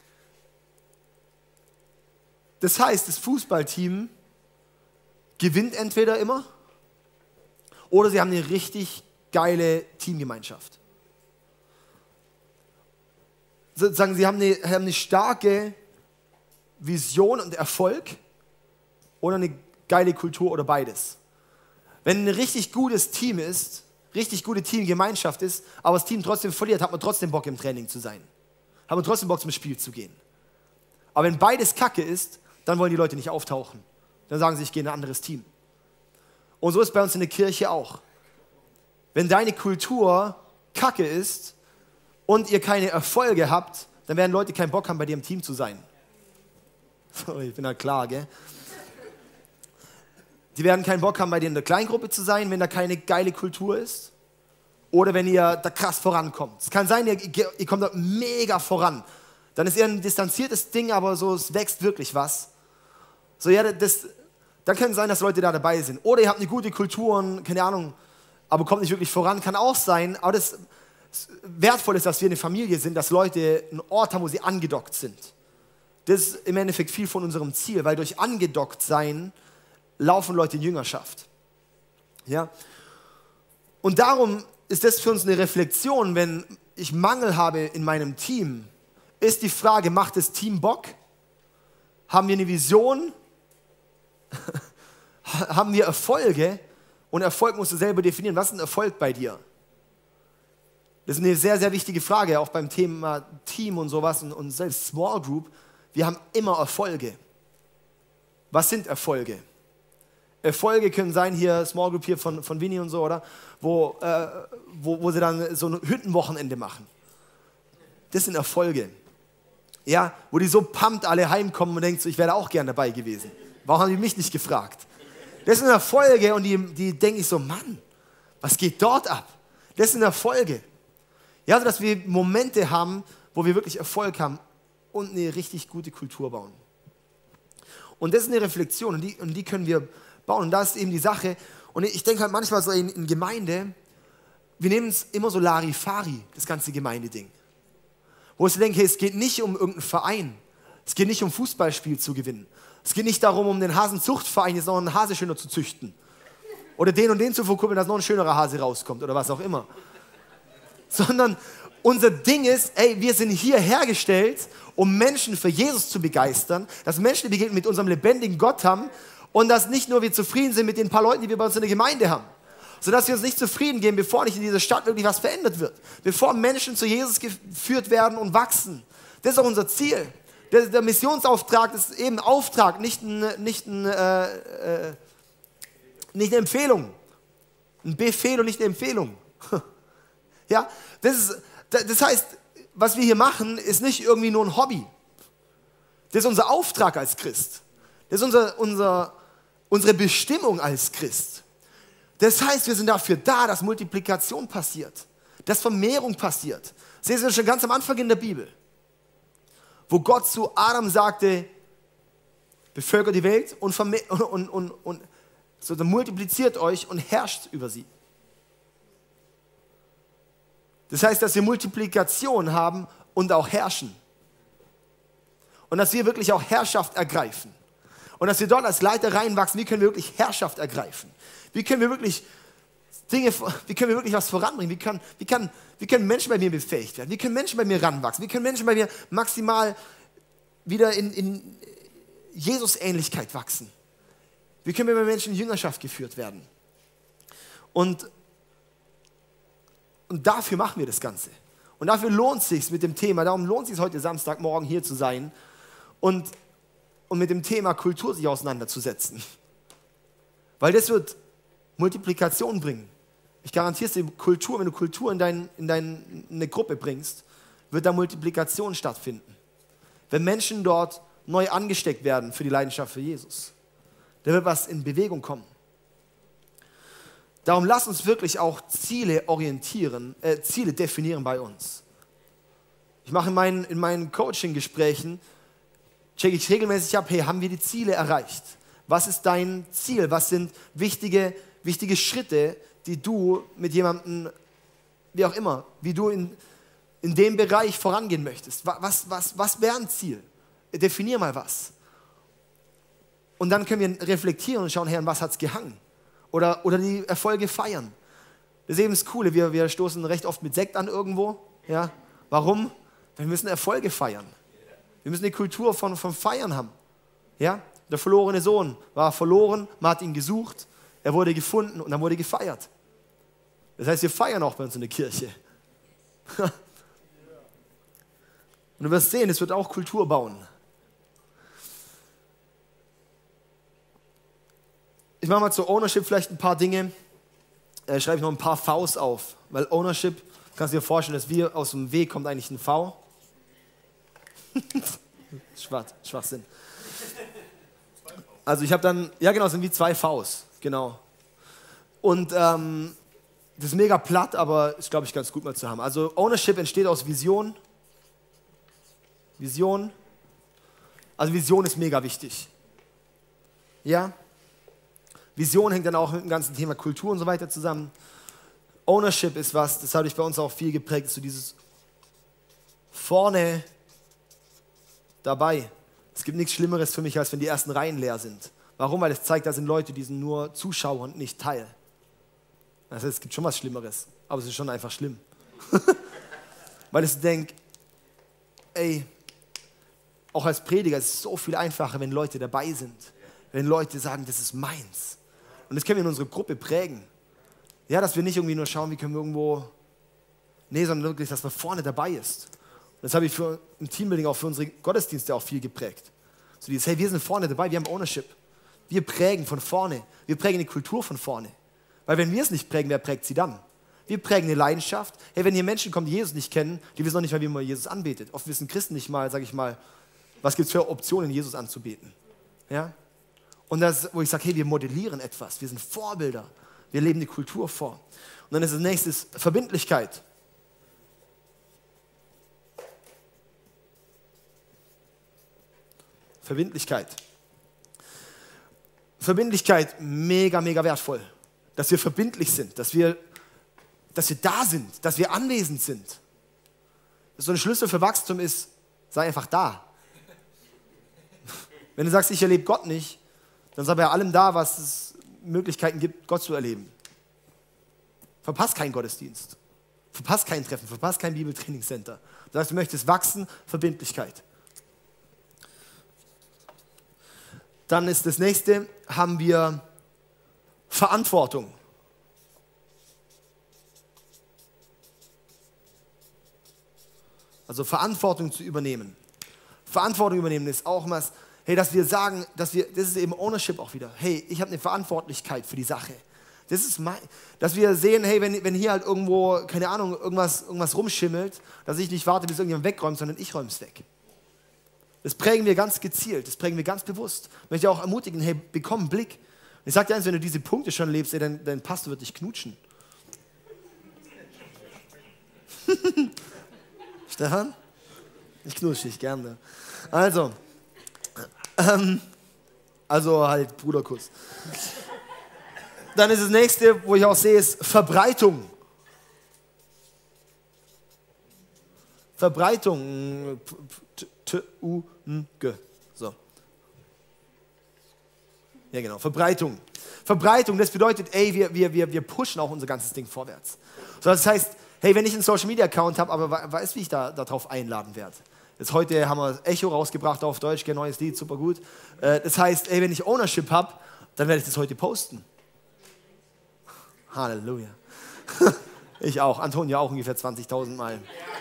Das heißt, das Fußballteam gewinnt entweder immer oder sie haben eine richtig geile Teamgemeinschaft. Sozusagen, sie haben eine starke Vision und Erfolg oder eine geile Kultur oder beides. Wenn ein richtig gutes Team ist, richtig gute Teamgemeinschaft ist, aber das Team trotzdem verliert, hat man trotzdem Bock im Training zu sein. Hat man trotzdem Bock zum Spiel zu gehen. Aber wenn beides Kacke ist, dann wollen die Leute nicht auftauchen. Dann sagen sie, ich gehe in ein anderes Team. Und so ist bei uns in der Kirche auch. Wenn deine Kultur Kacke ist und ihr keine Erfolge habt, dann werden Leute keinen Bock haben, bei dir im Team zu sein. Sorry, ich bin da klar, gell? Die werden keinen Bock haben, bei dir in der Kleingruppe zu sein, wenn da keine geile Kultur ist. Oder wenn ihr da krass vorankommt. Es kann sein, ihr kommt da mega voran. Dann ist eher ein distanziertes Ding, aber so, es wächst wirklich was. So, ja, dann kann es sein, dass Leute da dabei sind. Oder ihr habt eine gute Kultur und, keine Ahnung, aber kommt nicht wirklich voran. Kann auch sein, aber das Wertvoll ist, dass wir eine Familie sind, dass Leute einen Ort haben, wo sie angedockt sind. Das ist im Endeffekt viel von unserem Ziel, weil durch angedockt sein laufen Leute in Jüngerschaft. Ja? Und darum ist das für uns eine Reflexion, wenn ich Mangel habe in meinem Team, ist die Frage, macht das Team Bock? Haben wir eine Vision? Haben wir Erfolge? Und Erfolg musst du selber definieren. Was ist ein Erfolg bei dir? Das ist eine sehr, sehr wichtige Frage, auch beim Thema Team und sowas und selbst Small Group. Wir haben immer Erfolge. Was sind Erfolge? Erfolge können sein, hier Small Group hier von Winnie und so, oder? Wo sie dann so ein Hüttenwochenende machen. Das sind Erfolge. Ja, wo die so pumped alle heimkommen und denken so, ich wäre auch gern dabei gewesen. Warum haben die mich nicht gefragt? Das sind Erfolge und die denke ich so, Mann, was geht dort ab? Das sind Erfolge. Ja, also dass wir Momente haben, wo wir wirklich Erfolg haben und eine richtig gute Kultur bauen. Und das ist eine Reflexion und die können wir bauen. Und da ist eben die Sache. Und ich denke halt manchmal so in Gemeinde, wir nehmen es immer so Larifari, das ganze Gemeindeding. Wo ich denke, hey, es geht nicht um irgendeinen Verein. Es geht nicht um Fußballspiel zu gewinnen. Es geht nicht darum, um den Hasenzuchtverein jetzt noch einen Hase schöner zu züchten. Oder den und den zu verkuppeln, dass noch ein schönerer Hase rauskommt oder was auch immer. Sondern unser Ding ist, ey, wir sind hier hergestellt, um Menschen für Jesus zu begeistern, dass Menschen die Begegnung mit unserem lebendigen Gott haben und dass nicht nur wir zufrieden sind mit den paar Leuten, die wir bei uns in der Gemeinde haben, sodass wir uns nicht zufrieden geben, bevor nicht in dieser Stadt wirklich was verändert wird, bevor Menschen zu Jesus geführt werden und wachsen. Das ist auch unser Ziel. Der Missionsauftrag ist eben ein Auftrag, nicht eine Empfehlung. Ein Befehl und nicht eine Empfehlung. Ja, das heißt, was wir hier machen, ist nicht irgendwie nur ein Hobby. Das ist unser Auftrag als Christ. Das ist unsere Bestimmung als Christ. Das heißt, wir sind dafür da, dass Multiplikation passiert, dass Vermehrung passiert. Sehen Sie das schon ganz am Anfang in der Bibel, wo Gott zu Adam sagte, bevölkert die Welt und so, dann multipliziert euch und herrscht über sie. Das heißt, dass wir Multiplikation haben und auch herrschen. Und dass wir wirklich auch Herrschaft ergreifen. Und dass wir dort als Leiter reinwachsen, wie können wir wirklich Herrschaft ergreifen? Wie können wir wirklich was voranbringen? Wie können Menschen bei mir befähigt werden? Wie können Menschen bei mir ranwachsen? Wie können Menschen bei mir maximal wieder in Jesus-Ähnlichkeit wachsen? Wie können wir bei Menschen in Jüngerschaft geführt werden? Und dafür machen wir das Ganze. Und dafür lohnt es sich mit dem Thema, darum lohnt es sich heute Samstagmorgen hier zu sein und mit dem Thema Kultur sich auseinanderzusetzen. Weil das wird Multiplikation bringen. Ich garantiere es dir, Kultur, wenn du Kultur in eine Gruppe bringst, wird da Multiplikation stattfinden. Wenn Menschen dort neu angesteckt werden für die Leidenschaft für Jesus, da wird was in Bewegung kommen. Darum lass uns wirklich auch Ziele definieren bei uns. Ich mache in meinen Coaching-Gesprächen, checke ich regelmäßig ab, hey, haben wir die Ziele erreicht? Was ist dein Ziel? Was sind wichtige Schritte, die du mit jemandem, wie auch immer, wie du in dem Bereich vorangehen möchtest? Was wäre ein Ziel? Definier mal was. Und dann können wir reflektieren und schauen, hey, an was hat es gehangen? Oder die Erfolge feiern. Das ist eben das Coole, wir stoßen recht oft mit Sekt an irgendwo. Ja? Warum? Wir müssen Erfolge feiern. Wir müssen die Kultur von Feiern haben. Ja? Der verlorene Sohn war verloren, man hat ihn gesucht, er wurde gefunden und dann wurde gefeiert. Das heißt, wir feiern auch bei uns in der Kirche. Und du wirst sehen, es wird auch Kultur bauen. Ich mache mal zur Ownership vielleicht ein paar Dinge. Schreibe ich noch ein paar Vs auf. Weil Ownership, kannst du dir vorstellen, dass wir aus dem W kommt eigentlich ein V. Schwachsinn. Also ich habe dann, ja genau, es sind wie 2 Vs. Genau. Und das ist mega platt, aber ist, glaube ich, ganz gut mal zu haben. Also Ownership entsteht aus Vision. Vision. Also Vision ist mega wichtig. Ja? Vision hängt dann auch mit dem ganzen Thema Kultur und so weiter zusammen. Ownership ist was, das habe ich bei uns auch viel geprägt, so dieses vorne dabei. Es gibt nichts Schlimmeres für mich, als wenn die ersten Reihen leer sind. Warum? Weil es zeigt, da sind Leute, die sind nur Zuschauer und nicht Teil. Also es gibt schon was Schlimmeres, aber es ist schon einfach schlimm. Weil ich denke, ey, auch als Prediger ist es so viel einfacher, wenn Leute dabei sind. Wenn Leute sagen, das ist meins. Und das können wir in unsere Gruppe prägen. Ja, dass wir nicht irgendwie nur schauen, wie können wir irgendwo, sondern wirklich, dass man vorne dabei ist. Und das habe ich für im Teambuilding auch für unsere Gottesdienste auch viel geprägt. So dieses, hey, wir sind vorne dabei, wir haben Ownership. Wir prägen von vorne. Wir prägen die Kultur von vorne. Weil wenn wir es nicht prägen, wer prägt sie dann? Wir prägen eine Leidenschaft. Hey, wenn hier Menschen kommen, die Jesus nicht kennen, die wissen noch nicht mal, wie man Jesus anbetet. Oft wissen Christen nicht mal, sage ich mal, was gibt es für Optionen, Jesus anzubeten. Ja? Und das, wo ich sage, hey, wir modellieren etwas, wir sind Vorbilder, wir leben die Kultur vor. Und dann ist das nächste Verbindlichkeit. Verbindlichkeit, mega, mega wertvoll. Dass wir verbindlich sind, dass wir da sind, dass wir anwesend sind. So ein Schlüssel für Wachstum ist, sei einfach da. Wenn du sagst, ich erlebe Gott nicht, dann sei bei allem da, was es Möglichkeiten gibt, Gott zu erleben. Verpasst keinen Gottesdienst. Verpasst kein Treffen, verpasst kein Bibeltrainingscenter. Das heißt, du möchtest wachsen, Verbindlichkeit. Dann ist das nächste, haben wir Verantwortung. Also Verantwortung zu übernehmen. Verantwortung übernehmen ist auch was, hey, dass wir sagen, das ist eben Ownership auch wieder. Hey, ich habe eine Verantwortlichkeit für die Sache. Das ist dass wir sehen, hey, wenn hier halt irgendwo, keine Ahnung, irgendwas rumschimmelt, dass ich nicht warte, bis irgendjemand wegräumt, sondern ich räume es weg. Das prägen wir ganz gezielt, das prägen wir ganz bewusst. Ich möchte auch ermutigen, hey, bekomm einen Blick. Ich sag dir eins, wenn du diese Punkte schon lebst, ey, dein Pastor wird dich knutschen. Stefan? Ich knutsche dich gerne. Also halt Bruderkuss. Dann ist das nächste, wo ich auch sehe, ist Verbreitung. Verbreitung. T-U-N-G. So. Ja, genau. Verbreitung. Verbreitung, das bedeutet, ey, wir pushen auch unser ganzes Ding vorwärts. So, das heißt, hey, wenn ich einen Social Media Account habe, aber weißt du, wie ich darauf einladen werde? Jetzt heute haben wir Echo rausgebracht auf Deutsch, ein neues Lied, super gut. Das heißt, ey, wenn ich Ownership habe, dann werde ich das heute posten. Halleluja. Ich auch. Antonia auch ungefähr 20.000 Mal.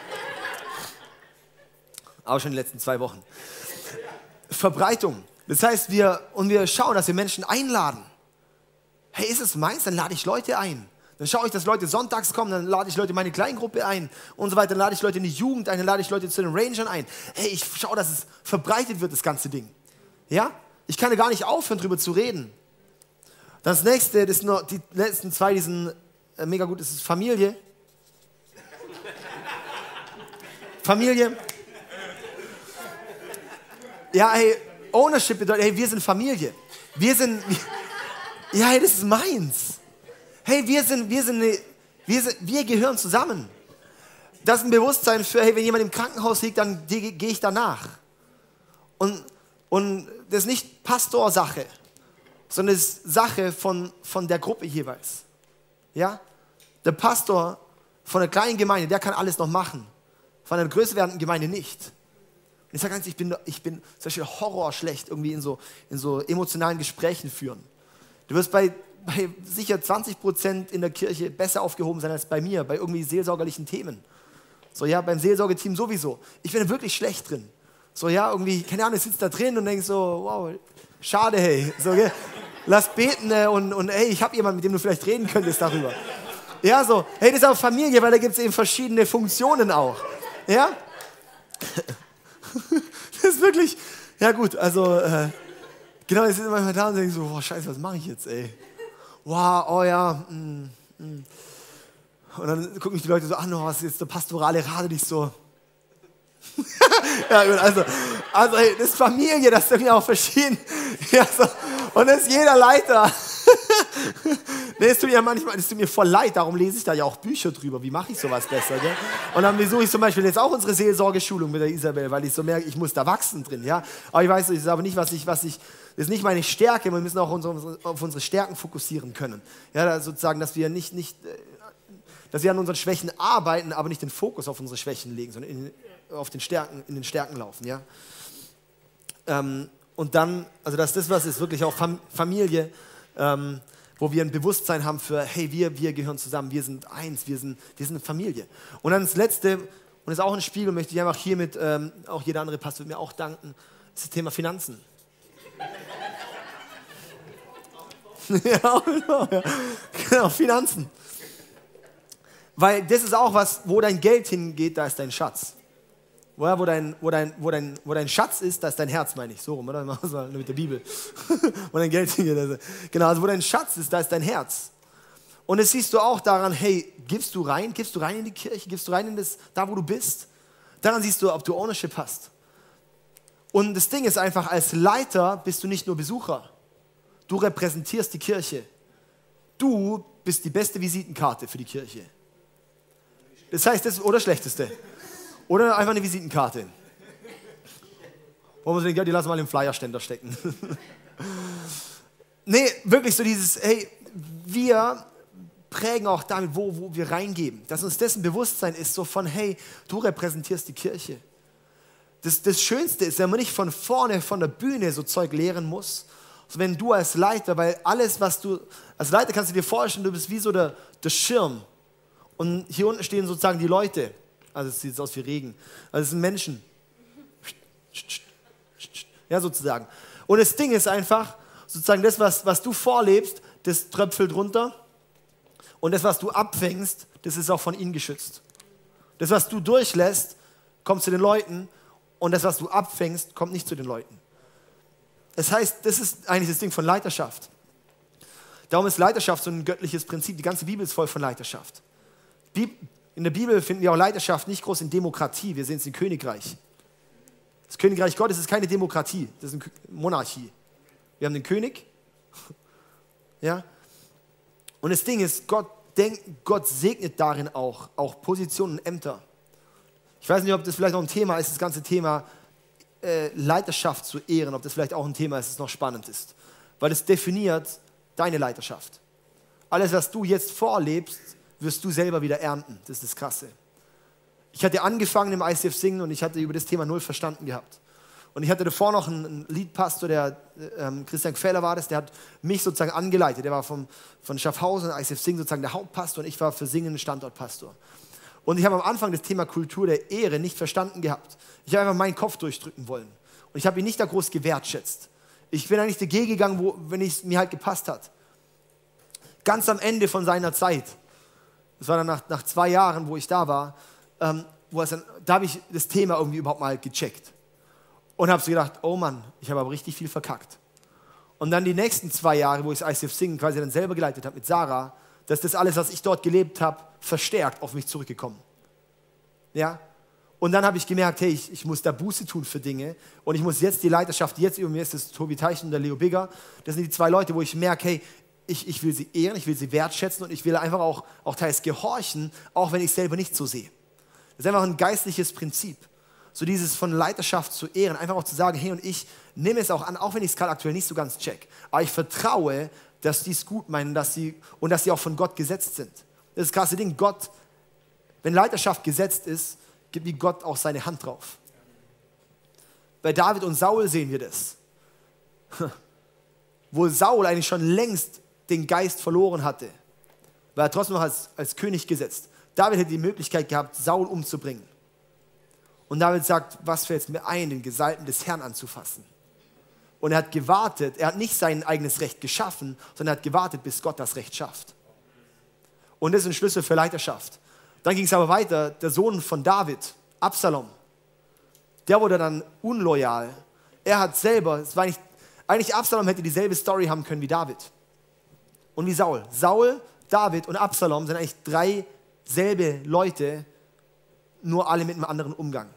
Auch schon in den letzten 2 Wochen. Verbreitung. Das heißt, wir schauen, dass wir Menschen einladen. Hey, ist es meins? Dann lade ich Leute ein. Dann schaue ich, dass Leute sonntags kommen, dann lade ich Leute in meine Kleingruppe ein und so weiter. Dann lade ich Leute in die Jugend ein, dann lade ich Leute zu den Rangern ein. Hey, ich schaue, dass es verbreitet wird, das ganze Ding. Ja? Ich kann ja gar nicht aufhören, drüber zu reden. Das nächste, das sind nur die letzten 2, die sind mega gut, das ist Familie. Familie. Ja, hey, Ownership bedeutet, hey, wir sind Familie. Ja, hey, das ist meins. Hey, wir gehören zusammen. Das ist ein Bewusstsein für, hey, wenn jemand im Krankenhaus liegt, dann gehe ich danach. Und das ist nicht Pastorsache, sondern es ist Sache von der Gruppe jeweils. Ja? Der Pastor von der kleinen Gemeinde, der kann alles noch machen. Von einer größer werdenden Gemeinde nicht. Und ich sage ganz, ich bin zum Beispiel horrorschlecht irgendwie in so emotionalen Gesprächen führen. Du wirst bei sicher 20% in der Kirche besser aufgehoben sein als bei mir, bei irgendwie seelsorgerlichen Themen. So, ja, beim Seelsorgeteam sowieso. Ich bin wirklich schlecht drin. So, ja, irgendwie, keine Ahnung, ich sitze da drin und denke so, wow, schade, hey. So, okay, lass beten und hey, ich habe jemanden, mit dem du vielleicht reden könntest darüber. Ja, so, hey, das ist auch Familie, weil da gibt es eben verschiedene Funktionen auch. Ja? Das ist wirklich, ja gut, also, genau, ich sitze manchmal da und denke so, boah, scheiße, was mache ich jetzt, ey? Wow, oh ja, Und dann gucken mich die Leute so an, oh, was ist jetzt der pastorale Rat? Und ich so, ja gut, also hey, das ist Familie, das ist irgendwie auch verschieden. Ja, so. Und das ist jeder Leiter. Nee, es tut mir voll leid, darum lese ich da ja auch Bücher drüber. Wie mache ich sowas besser? Gell? Und dann besuche ich zum Beispiel jetzt auch unsere Seelsorgeschulung mit der Isabel, weil ich so merke, ich muss da wachsen drin. Ja? Aber ich weiß, das ist aber nicht, das ist nicht meine Stärke. Wir müssen auch auf unsere Stärken fokussieren können. Ja, sozusagen, dass wir dass wir an unseren Schwächen arbeiten, aber nicht den Fokus auf unsere Schwächen legen, sondern in den Stärken laufen. Ja? Und dann, also das ist wirklich auch Familie, wo wir ein Bewusstsein haben für, hey, wir gehören zusammen, wir sind eins, wir sind eine Familie. Und dann das Letzte, und das ist auch ein Spiegel, möchte ich einfach hiermit, auch jeder andere Pastor wird mir auch danken, ist das Thema Finanzen. Ja, genau, Finanzen. Weil das ist auch was, wo dein Geld hingeht, da ist dein Schatz. Wo dein Schatz ist, da ist dein Herz, meine ich. So rum, oder? Mit der Bibel. Wo dein Geld hingeht. Genau, also wo dein Schatz ist, da ist dein Herz. Und das siehst du auch daran, hey, gibst du rein in die Kirche, gibst du rein in da wo du bist? Daran siehst du, ob du Ownership hast. Und das Ding ist einfach, als Leiter bist du nicht nur Besucher. Du repräsentierst die Kirche. Du bist die beste Visitenkarte für die Kirche. Das heißt, das oder schlechteste. Oder einfach eine Visitenkarte. Wo man denkt, ja, die lassen wir mal im Flyerständer stecken. Nee, wirklich so dieses, hey, wir prägen auch damit, wo wir reingeben. Dass uns dessen Bewusstsein ist, so von, hey, du repräsentierst die Kirche. Das Schönste ist, wenn man nicht von vorne, von der Bühne so Zeug lehren muss, so wenn du als Leiter, weil alles, was du, als Leiter kannst du dir vorstellen, du bist wie so der Schirm. Und hier unten stehen sozusagen die Leute. Also es sieht aus wie Regen. Also es sind Menschen. Ja, sozusagen. Und das Ding ist einfach, sozusagen das, was du vorlebst, das tröpfelt runter. Und das, was du abfängst, das ist auch von ihnen geschützt. Das, was du durchlässt, kommt zu den Leuten. Und das, was du abfängst, kommt nicht zu den Leuten. Das heißt, das ist eigentlich das Ding von Leiterschaft. Darum ist Leiterschaft so ein göttliches Prinzip. Die ganze Bibel ist voll von Leiterschaft. In der Bibel finden wir auch Leiterschaft nicht groß in Demokratie. Wir sehen es im Königreich. Das Königreich Gottes ist keine Demokratie, das ist eine Monarchie. Wir haben den König. Ja? Und das Ding ist, Gott segnet darin auch Positionen und Ämter. Ich weiß nicht, ob das vielleicht noch ein Thema ist, das ganze Thema Leiterschaft zu ehren, ob das vielleicht auch ein Thema ist, das noch spannend ist. Weil es definiert deine Leiterschaft. Alles, was du jetzt vorlebst, wirst du selber wieder ernten. Das ist das Krasse. Ich hatte angefangen im ICF singen und ich hatte über das Thema null verstanden gehabt. Und ich hatte davor noch einen Leadpastor, der Christian Gfeller war das, der hat mich sozusagen angeleitet. Der war von Schaffhausen, ICF Singen sozusagen der Hauptpastor und ich war für Singen Standortpastor. Und ich habe am Anfang das Thema Kultur der Ehre nicht verstanden gehabt. Ich habe einfach meinen Kopf durchdrücken wollen. Und ich habe ihn nicht da groß gewertschätzt. Ich bin eigentlich dagegen gegangen, wenn es mir halt gepasst hat. Ganz am Ende von seiner Zeit, das war dann nach 2 Jahren, wo ich da war, da habe ich das Thema irgendwie überhaupt mal gecheckt. Und habe so gedacht, oh Mann, ich habe aber richtig viel verkackt. Und dann die nächsten 2 Jahre, wo ich das ICF Singen quasi dann selber geleitet habe mit Sarah, dass das alles, was ich dort gelebt habe, verstärkt auf mich zurückgekommen. Ja? Und dann habe ich gemerkt, hey, ich muss da Buße tun für Dinge und ich muss jetzt die Leiterschaft, die jetzt über mir ist, das ist Tobi Teichen und der Leo Bigger, das sind die 2 Leute, wo ich merke, hey, ich will sie ehren, ich will sie wertschätzen und ich will einfach auch teils gehorchen, auch wenn ich es selber nicht so sehe. Das ist einfach ein geistliches Prinzip. So dieses von Leiterschaft zu ehren, einfach auch zu sagen, hey, und ich nehme es auch an, auch wenn ich es gerade aktuell nicht so ganz check, aber ich vertraue, dass die es gut meinen, dass sie auch von Gott gesetzt sind. Das ist das krasse Ding, Gott, wenn Leiterschaft gesetzt ist, gibt wie Gott auch seine Hand drauf. Bei David und Saul sehen wir das. Wo Saul eigentlich schon längst den Geist verloren hatte, war er trotzdem noch als König gesetzt. David hätte die Möglichkeit gehabt, Saul umzubringen. Und David sagt, was fällt mir ein, den Gesalbten des Herrn anzufassen? Und er hat gewartet, er hat nicht sein eigenes Recht geschaffen, sondern er hat gewartet, bis Gott das Recht schafft. Und das ist ein Schlüssel für Leiterschaft. Dann ging es aber weiter, der Sohn von David, Absalom, der wurde dann unloyal. Er hat selber, eigentlich Absalom hätte dieselbe Story haben können wie David. Und wie Saul. Saul, David und Absalom sind eigentlich 3 selbe Leute, nur alle mit einem anderen Umgang.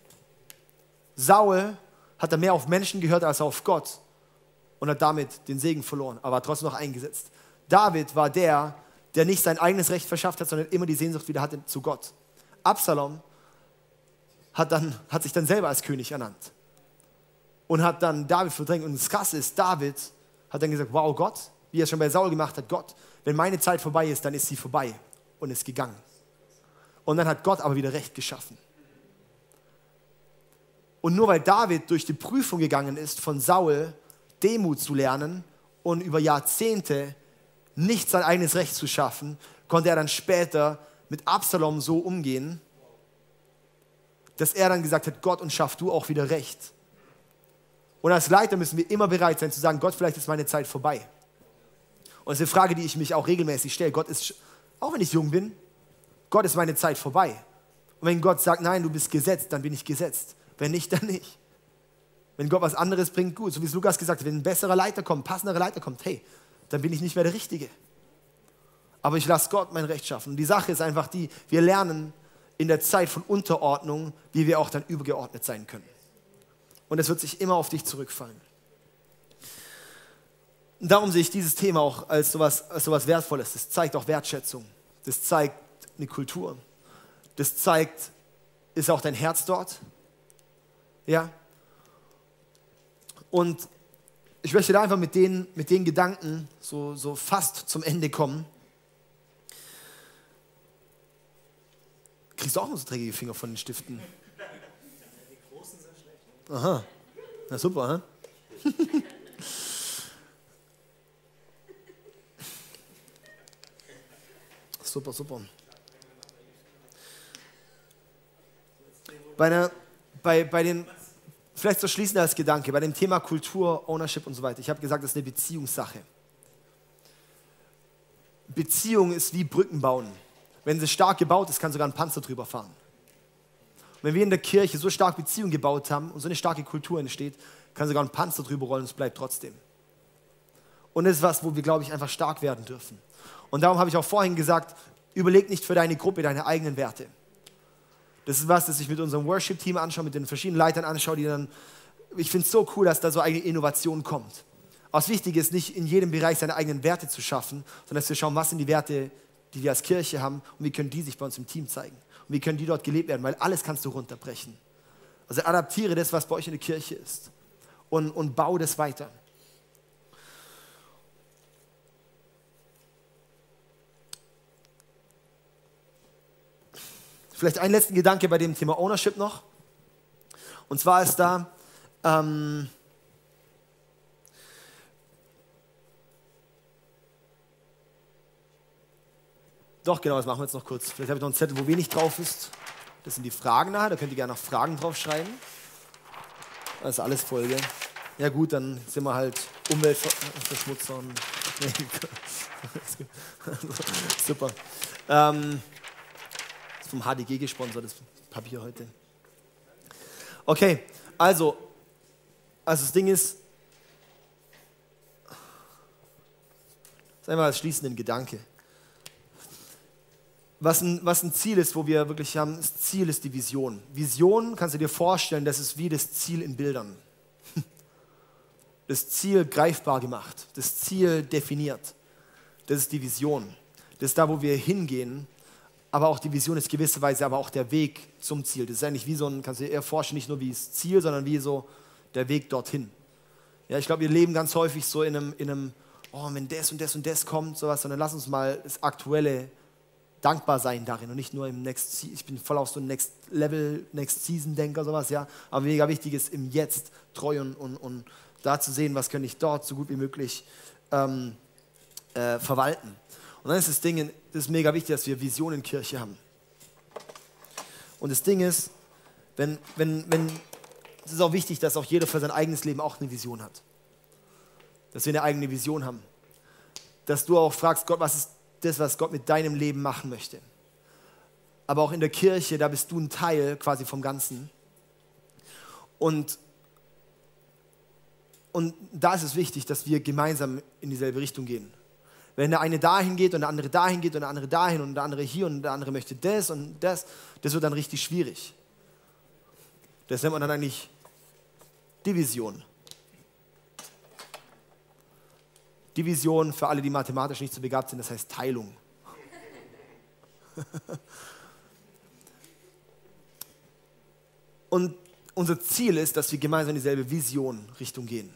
Saul hat er mehr auf Menschen gehört als auf Gott und hat damit den Segen verloren, aber hat trotzdem noch eingesetzt. David war der nicht sein eigenes Recht verschafft hat, sondern immer die Sehnsucht wieder hatte zu Gott. Absalom hat sich dann selber als König ernannt und hat dann David verdrängt. Und das Krasse ist, David hat dann gesagt, wow Gott, wie er es schon bei Saul gemacht hat, Gott, wenn meine Zeit vorbei ist, dann ist sie vorbei und ist gegangen. Und dann hat Gott aber wieder Recht geschaffen. Und nur weil David durch die Prüfung gegangen ist, von Saul Demut zu lernen und über Jahrzehnte nicht sein eigenes Recht zu schaffen, konnte er dann später mit Absalom so umgehen, dass er dann gesagt hat, Gott, und schaff du auch wieder Recht. Und als Leiter müssen wir immer bereit sein zu sagen, Gott, vielleicht ist meine Zeit vorbei. Und das ist eine Frage, die ich mich auch regelmäßig stelle. Gott ist, auch wenn ich jung bin, Gott ist meine Zeit vorbei. Und wenn Gott sagt, nein, du bist gesetzt, dann bin ich gesetzt. Wenn nicht, dann nicht. Wenn Gott was anderes bringt, gut. So wie es Lukas gesagt hat, wenn ein besserer Leiter kommt, ein passenderer Leiter kommt, hey, dann bin ich nicht mehr der Richtige. Aber ich lasse Gott mein Recht schaffen. Und die Sache ist einfach die, wir lernen in der Zeit von Unterordnung, wie wir auch dann übergeordnet sein können. Und es wird sich immer auf dich zurückfallen. Und darum sehe ich dieses Thema auch als sowas Wertvolles. Das zeigt auch Wertschätzung. Das zeigt eine Kultur. Das zeigt, ist auch dein Herz dort? Ja? Und ich möchte da einfach mit den Gedanken so fast zum Ende kommen. Kriegst du auch noch so dreckige Finger von den Stiften?
Die großen sind schlecht.
Aha, na super, hä? Super, super. Bei den, vielleicht so schließend als Gedanke, bei dem Thema Kultur, Ownership und so weiter. Ich habe gesagt, das ist eine Beziehungssache. Beziehung ist wie Brücken bauen. Wenn sie stark gebaut ist, kann sogar ein Panzer drüber fahren. Und wenn wir in der Kirche so stark Beziehungen gebaut haben und so eine starke Kultur entsteht, kann sogar ein Panzer drüber rollen und es bleibt trotzdem. Und das ist was, wo wir, glaube ich, einfach stark werden dürfen. Und darum habe ich auch vorhin gesagt, überleg nicht für deine Gruppe deine eigenen Werte. Das ist was, das ich mit unserem Worship-Team anschaue, mit den verschiedenen Leitern anschaue, die dann, ich finde es so cool, dass da so eine Innovation kommt. Aber das Wichtige ist nicht, in jedem Bereich seine eigenen Werte zu schaffen, sondern dass wir schauen, was sind die Werte, die wir als Kirche haben und wie können die sich bei uns im Team zeigen. Und wie können die dort gelebt werden, weil alles kannst du runterbrechen. Also adaptiere das, was bei euch in der Kirche ist und baue das weiter. Vielleicht einen letzten Gedanke bei dem Thema Ownership noch. Und zwar ist da, doch genau, das machen wir jetzt noch kurz. Vielleicht habe ich noch einen Zettel, wo wenig drauf ist. Das sind die Fragen nachher, da könnt ihr gerne noch Fragen draufschreiben. Das ist alles voll, gell? Ja gut, dann sind wir halt Umweltverschmutzer. Und super. Ist vom HDG gesponsert, das Papier heute. Okay, also das Ding ist, das ist einfach als schließenden Gedanke. Was ein Ziel ist, wo wir wirklich haben, das Ziel ist die Vision. Vision, kannst du dir vorstellen, das ist wie das Ziel in Bildern. Das Ziel greifbar gemacht, das Ziel definiert. Das ist die Vision. Das ist da, wo wir hingehen, aber auch die Vision ist gewisserweise aber auch der Weg zum Ziel. Das ist eigentlich wie so ein, kannst du dir eher vorstellen, nicht nur wie das Ziel, sondern wie so der Weg dorthin. Ja, ich glaube, wir leben ganz häufig so in einem oh, wenn das und das und das kommt, sowas, sondern lass uns mal das Aktuelle dankbar sein darin und nicht nur im Next, ich bin voll auf so ein Next Level, Next Season Denker, sowas, ja, aber mega wichtig ist im Jetzt treu und da zu sehen, was kann ich dort so gut wie möglich verwalten. Und dann ist das Ding, das ist mega wichtig, dass wir Vision in Kirche haben. Und das Ding ist, es ist auch wichtig, dass auch jeder für sein eigenes Leben auch eine Vision hat. Dass wir eine eigene Vision haben. Dass du auch fragst, Gott, was ist das, was Gott mit deinem Leben machen möchte. Aber auch in der Kirche, da bist du ein Teil quasi vom Ganzen. Und da ist es wichtig, dass wir gemeinsam in dieselbe Richtung gehen. Wenn der eine dahin geht und der andere dahin geht und der andere dahin und der andere hier und der andere möchte das und das wird dann richtig schwierig. Das nennt man dann eigentlich Division. Division, für alle, die mathematisch nicht so begabt sind, das heißt Teilung. Und unser Ziel ist, dass wir gemeinsam in dieselbe Vision Richtung gehen.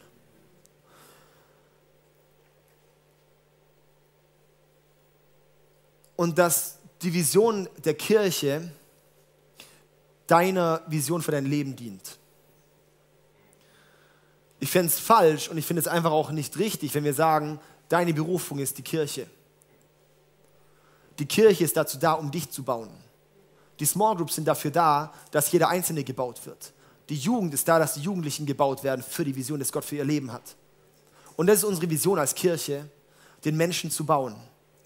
Und dass die Vision der Kirche deiner Vision für dein Leben dient. Ich fände es falsch und ich finde es einfach auch nicht richtig, wenn wir sagen, deine Berufung ist die Kirche. Die Kirche ist dazu da, um dich zu bauen. Die Small Groups sind dafür da, dass jeder Einzelne gebaut wird. Die Jugend ist da, dass die Jugendlichen gebaut werden für die Vision, die Gott für ihr Leben hat. Und das ist unsere Vision als Kirche, den Menschen zu bauen.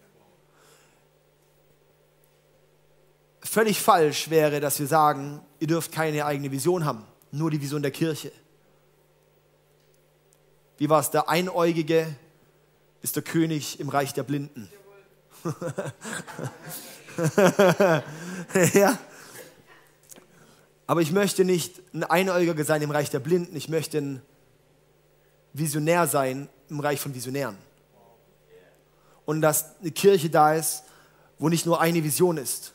Völlig falsch wäre, dass wir sagen, ihr dürft keine eigene Vision haben, nur die Vision der Kirche. Wie war es? Der Einäugige ist der König im Reich der Blinden. Ja. Aber ich möchte nicht ein Einäugiger sein im Reich der Blinden, ich möchte ein Visionär sein im Reich von Visionären. Und dass eine Kirche da ist, wo nicht nur eine Vision ist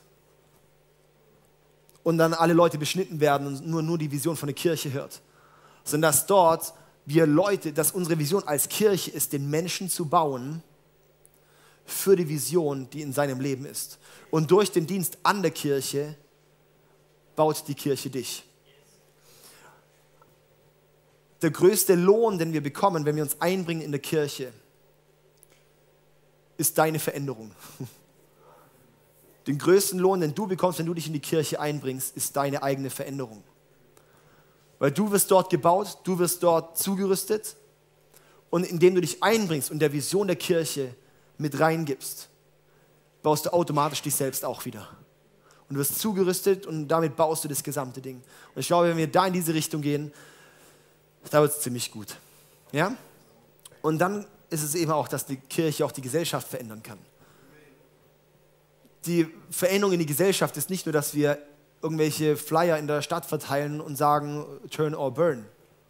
und dann alle Leute beschnitten werden und nur die Vision von der Kirche hört, sondern dass dort dass unsere Vision als Kirche ist, den Menschen zu bauen für die Vision, die in seinem Leben ist. Und durch den Dienst an der Kirche baut die Kirche dich. Der größte Lohn, den wir bekommen, wenn wir uns einbringen in der Kirche, ist deine Veränderung. Den größten Lohn, den du bekommst, wenn du dich in die Kirche einbringst, ist deine eigene Veränderung. Weil du wirst dort gebaut, du wirst dort zugerüstet und indem du dich einbringst und der Vision der Kirche mit reingibst, baust du automatisch dich selbst auch wieder. Und du wirst zugerüstet und damit baust du das gesamte Ding. Und ich glaube, wenn wir da in diese Richtung gehen, da wird es ziemlich gut. Ja? Und dann ist es eben auch, dass die Kirche auch die Gesellschaft verändern kann. Die Veränderung in die Gesellschaft ist nicht nur, dass wir irgendwelche Flyer in der Stadt verteilen und sagen, turn or burn.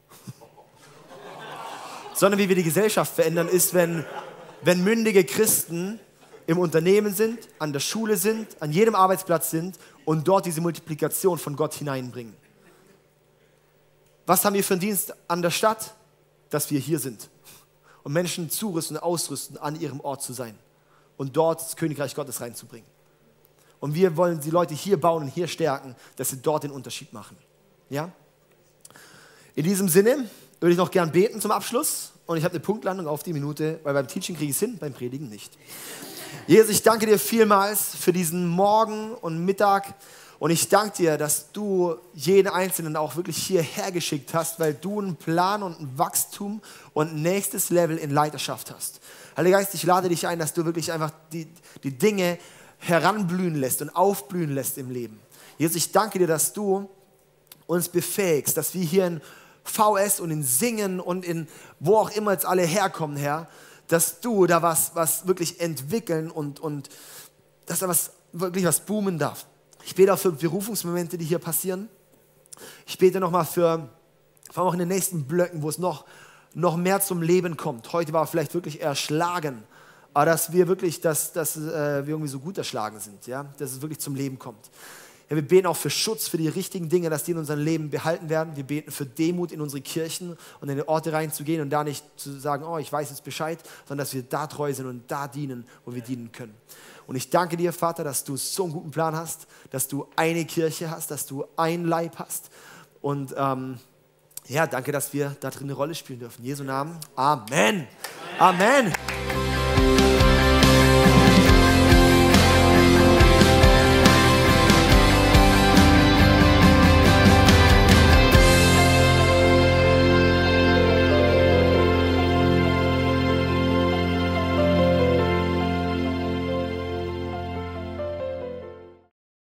Sondern wie wir die Gesellschaft verändern, ist, wenn mündige Christen im Unternehmen sind, an der Schule sind, an jedem Arbeitsplatz sind und dort diese Multiplikation von Gott hineinbringen. Was haben wir für einen Dienst an der Stadt? Dass wir hier sind und Menschen zurüsten und ausrüsten, an ihrem Ort zu sein und dort das Königreich Gottes reinzubringen. Und wir wollen die Leute hier bauen und hier stärken, dass sie dort den Unterschied machen. Ja? In diesem Sinne würde ich noch gern beten zum Abschluss. Und ich habe eine Punktlandung auf die Minute, weil beim Teaching kriege ich es hin, beim Predigen nicht. Jesus, ich danke dir vielmals für diesen Morgen und Mittag. Und ich danke dir, dass du jeden Einzelnen auch wirklich hierher geschickt hast, weil du einen Plan und ein Wachstum und ein nächstes Level in Leiterschaft hast. Heiliger Geist, ich lade dich ein, dass du wirklich einfach die Dinge heranblühen lässt und aufblühen lässt im Leben. Jesus, ich danke dir, dass du uns befähigst, dass wir hier in VS und in Singen und in wo auch immer jetzt alle herkommen, Herr, dass du da was wirklich entwickeln und dass da wirklich was boomen darf. Ich bete auch für Berufungsmomente, die hier passieren. Ich bete nochmal vor allem auch in den nächsten Blöcken, wo es noch mehr zum Leben kommt. Heute war vielleicht wirklich erschlagen, aber dass wir wirklich, dass wir irgendwie so gut erschlagen sind, ja? Dass es wirklich zum Leben kommt. Ja, wir beten auch für Schutz, für die richtigen Dinge, dass die in unserem Leben behalten werden. Wir beten für Demut in unsere Kirchen und in die Orte reinzugehen und da nicht zu sagen, oh, ich weiß jetzt Bescheid, sondern dass wir da treu sind und da dienen, wo wir dienen können. Und ich danke dir, Vater, dass du so einen guten Plan hast, dass du eine Kirche hast, dass du ein Leib hast. Und ja, danke, dass wir da drin eine Rolle spielen dürfen. In Jesu Namen. Amen. Amen.